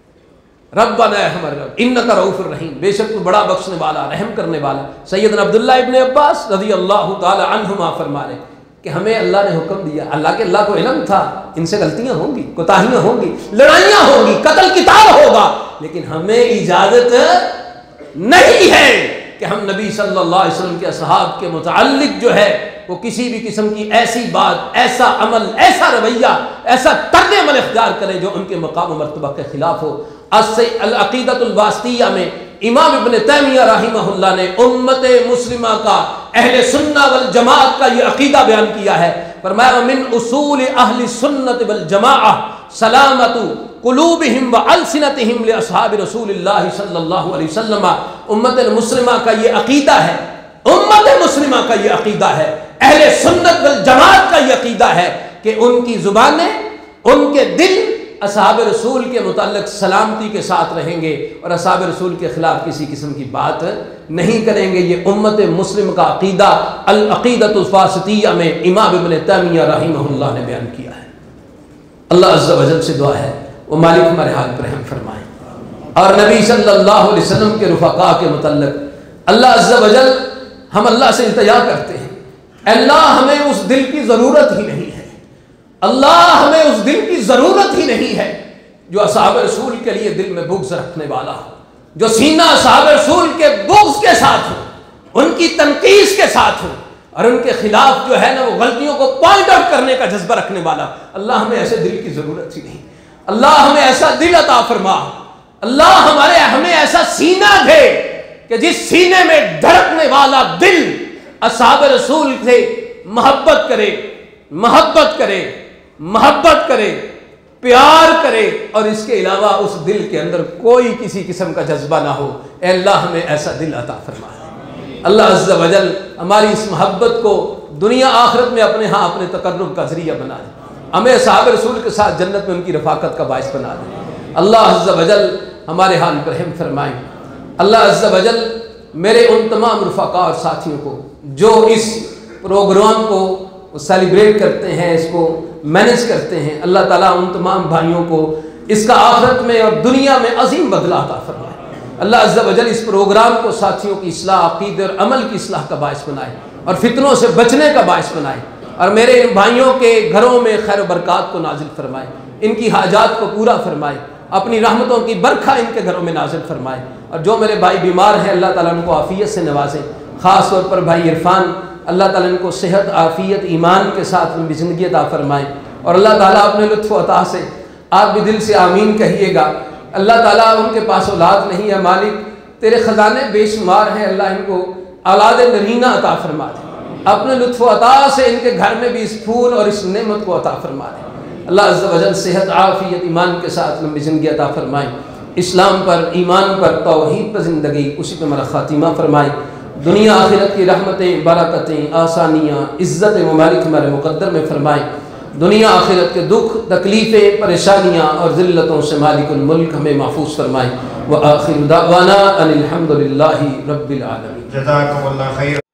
ربنا اے ہمارے رب انک رؤوف الرحیم، بے شک تو بڑا بخشنے والا رحم کرنے والا۔ سیدنا عبداللہ ابن عباس رضی اللہ تعالی عنہما فرما رہے کہ ہمیں اللہ نے حکم دیا، اللہ کے اللہ کو علم تھا ان سے غلطیاں ہوں گی، کوتاہیاں ہوں گی، لڑائیاں ہوں گی، قتل کتاب ہوگا، لیکن ہمیں اجازت نہیں ہے کہ ہم نبی صلی اللہ علیہ وسلم کے اصحاب کے متعلق جو ہے وہ کسی بھی قسم کی ایسی بات، ایسا عمل، ایسا رویہ، ایسا طرز عمل اختیار کریں جو ان کے مقام و مرتبہ کے خلاف ہو۔ العقیدۃ الواسطیہ میں امام ابن تیمیہ رحمہ اللہ نے امت مسلمہ کا، اہل سنہ والجماعت کا یہ عقیدہ بیان کیا ہے، فرمایا من اصول اہل سنت والجماعہ سلامت قلوبہم والسنتہم لاصحاب رسول اللہ صلی اللہ علیہ وسلم، امت مسلمہ کا یہ عقیدہ ہے، امت مسلمہ کا یہ عقیدہ ہے، اہل سنت والجماعت کا یہ عقیدہ ہے کہ ان کی زبانیں، ان کے دل اصحاب رسول کے متعلق سلامتی کے ساتھ رہیں گے اور اصحاب رسول کے خلاف کسی قسم کی بات نہیں کریں گے۔ یہ امت مسلم کا عقیدہ العقیدۃ الواسطیہ میں امام ابن تیمیہ رحمہ اللہ نے بیان کیا ہے۔ اللہ عز و جل سے دعا ہے وہ مالک ہمارے حال پر رحم فرمائے، اور نبی صلی اللہ علیہ وسلم کے رفقاء کے متعلق اللہ عز و جل ہم اللہ سے التجا کرتے ہیں، اللہ ہمیں اس دل کی ضرورت ہی نہیں ہے، اللہ ہمیں اس دل کی ضرورت ہی نہیں ہے جو اصحاب رسول کے لیے دل میں بغض رکھنے والا ہو، جو سینہ اصحاب رسول کے بغض کے ساتھ ہو، ان کی تنقید کے ساتھ ہو، اور ان کے خلاف جو ہے نا وہ غلطیوں کو پوائنٹ آؤٹ کرنے کا جذبہ رکھنے والا۔ اللہ ہمیں ایسے دل کی ضرورت ہی نہیں، اللہ ہمیں ایسا دل عطا فرما، اللہ ہمارے ہمیں ایسا سینہ دے کہ جس سینے میں دھڑکنے والا دل اصحاب رسول سے محبت کرے، محبت کرے، محبت کرے، پیار کرے، اور اس کے علاوہ اس دل کے اندر کوئی کسی قسم کا جذبہ نہ ہو۔ اے اللہ ہمیں ایسا دل عطا فرما۔ اللہ عز و جل ہماری اس محبت کو دنیا آخرت میں اپنے ہاں اپنے تقرب کا ذریعہ بنا دے، ہمیں صحابہ رسول کے ساتھ جنت میں ان کی رفاقت کا باعث بنا دے۔ اللہ عز و جل ہمارے حال پر رحم فرمائیں۔ اللہ عز و جل میرے ان تمام رفقاء اور ساتھیوں کو جو اس پروگرام کو سیلیبریٹ کرتے ہیں، اس کو مینج کرتے ہیں، اللہ تعالیٰ ان تمام بھائیوں کو اس کا آخرت میں اور دنیا میں عظیم بدلہ عطا فرمائے۔ اللہ عز و جل اس پروگرام کو ساتھیوں کی اصلاح، عقیدے اور عمل کی اصلاح کا باعث بنائے اور فتنوں سے بچنے کا باعث بنائے، اور میرے ان بھائیوں کے گھروں میں خیر و برکات کو نازل فرمائے، ان کی حاجات کو پورا فرمائے، اپنی رحمتوں کی برکھا ان کے گھروں میں نازل فرمائے، اور جو میرے بھائی بیمار ہیں اللہ تعالیٰ ان کو عافیت سے نوازے، خاص طور پر بھائی عرفان، اللہ تعالیٰ ان کو صحت، عافیت، ایمان کے ساتھ لمبی زندگی عطا فرمائے، اور اللہ تعالیٰ اپنے لطف و عطا سے آپ بھی دل سے آمین کہیے گا۔ اللہ تعالیٰ ان کے پاس اولاد نہیں ہے، مالک تیرے خزانے بے شمار ہیں، اللہ ان کو اولاد نرینہ عطا فرما دے، اپنے لطف و عطا سے ان کے گھر میں بھی اس پھول اور اس نعمت کو عطا فرما دے۔ اللہ عز و جل صحت، عافیت، ایمان کے ساتھ لمبی زندگی عطا فرمائے، اسلام پر، ایمان پر، توحید پر زندگی، اسی پہ ہمارا خاتمہ فرمائے، دنیا آخرت کی رحمتیں، برکتیں، آسانیاں، عزت ممالک ہمارے مقدر میں فرمائے، دنیا آخرت کے دکھ، تکلیفیں، پریشانیاں اور ذلتوں سے مالک الملک ہمیں محفوظ فرمائے۔ وآخر دعوانا ان الحمد للہ رب العالمین۔ جزاکم اللہ خیر۔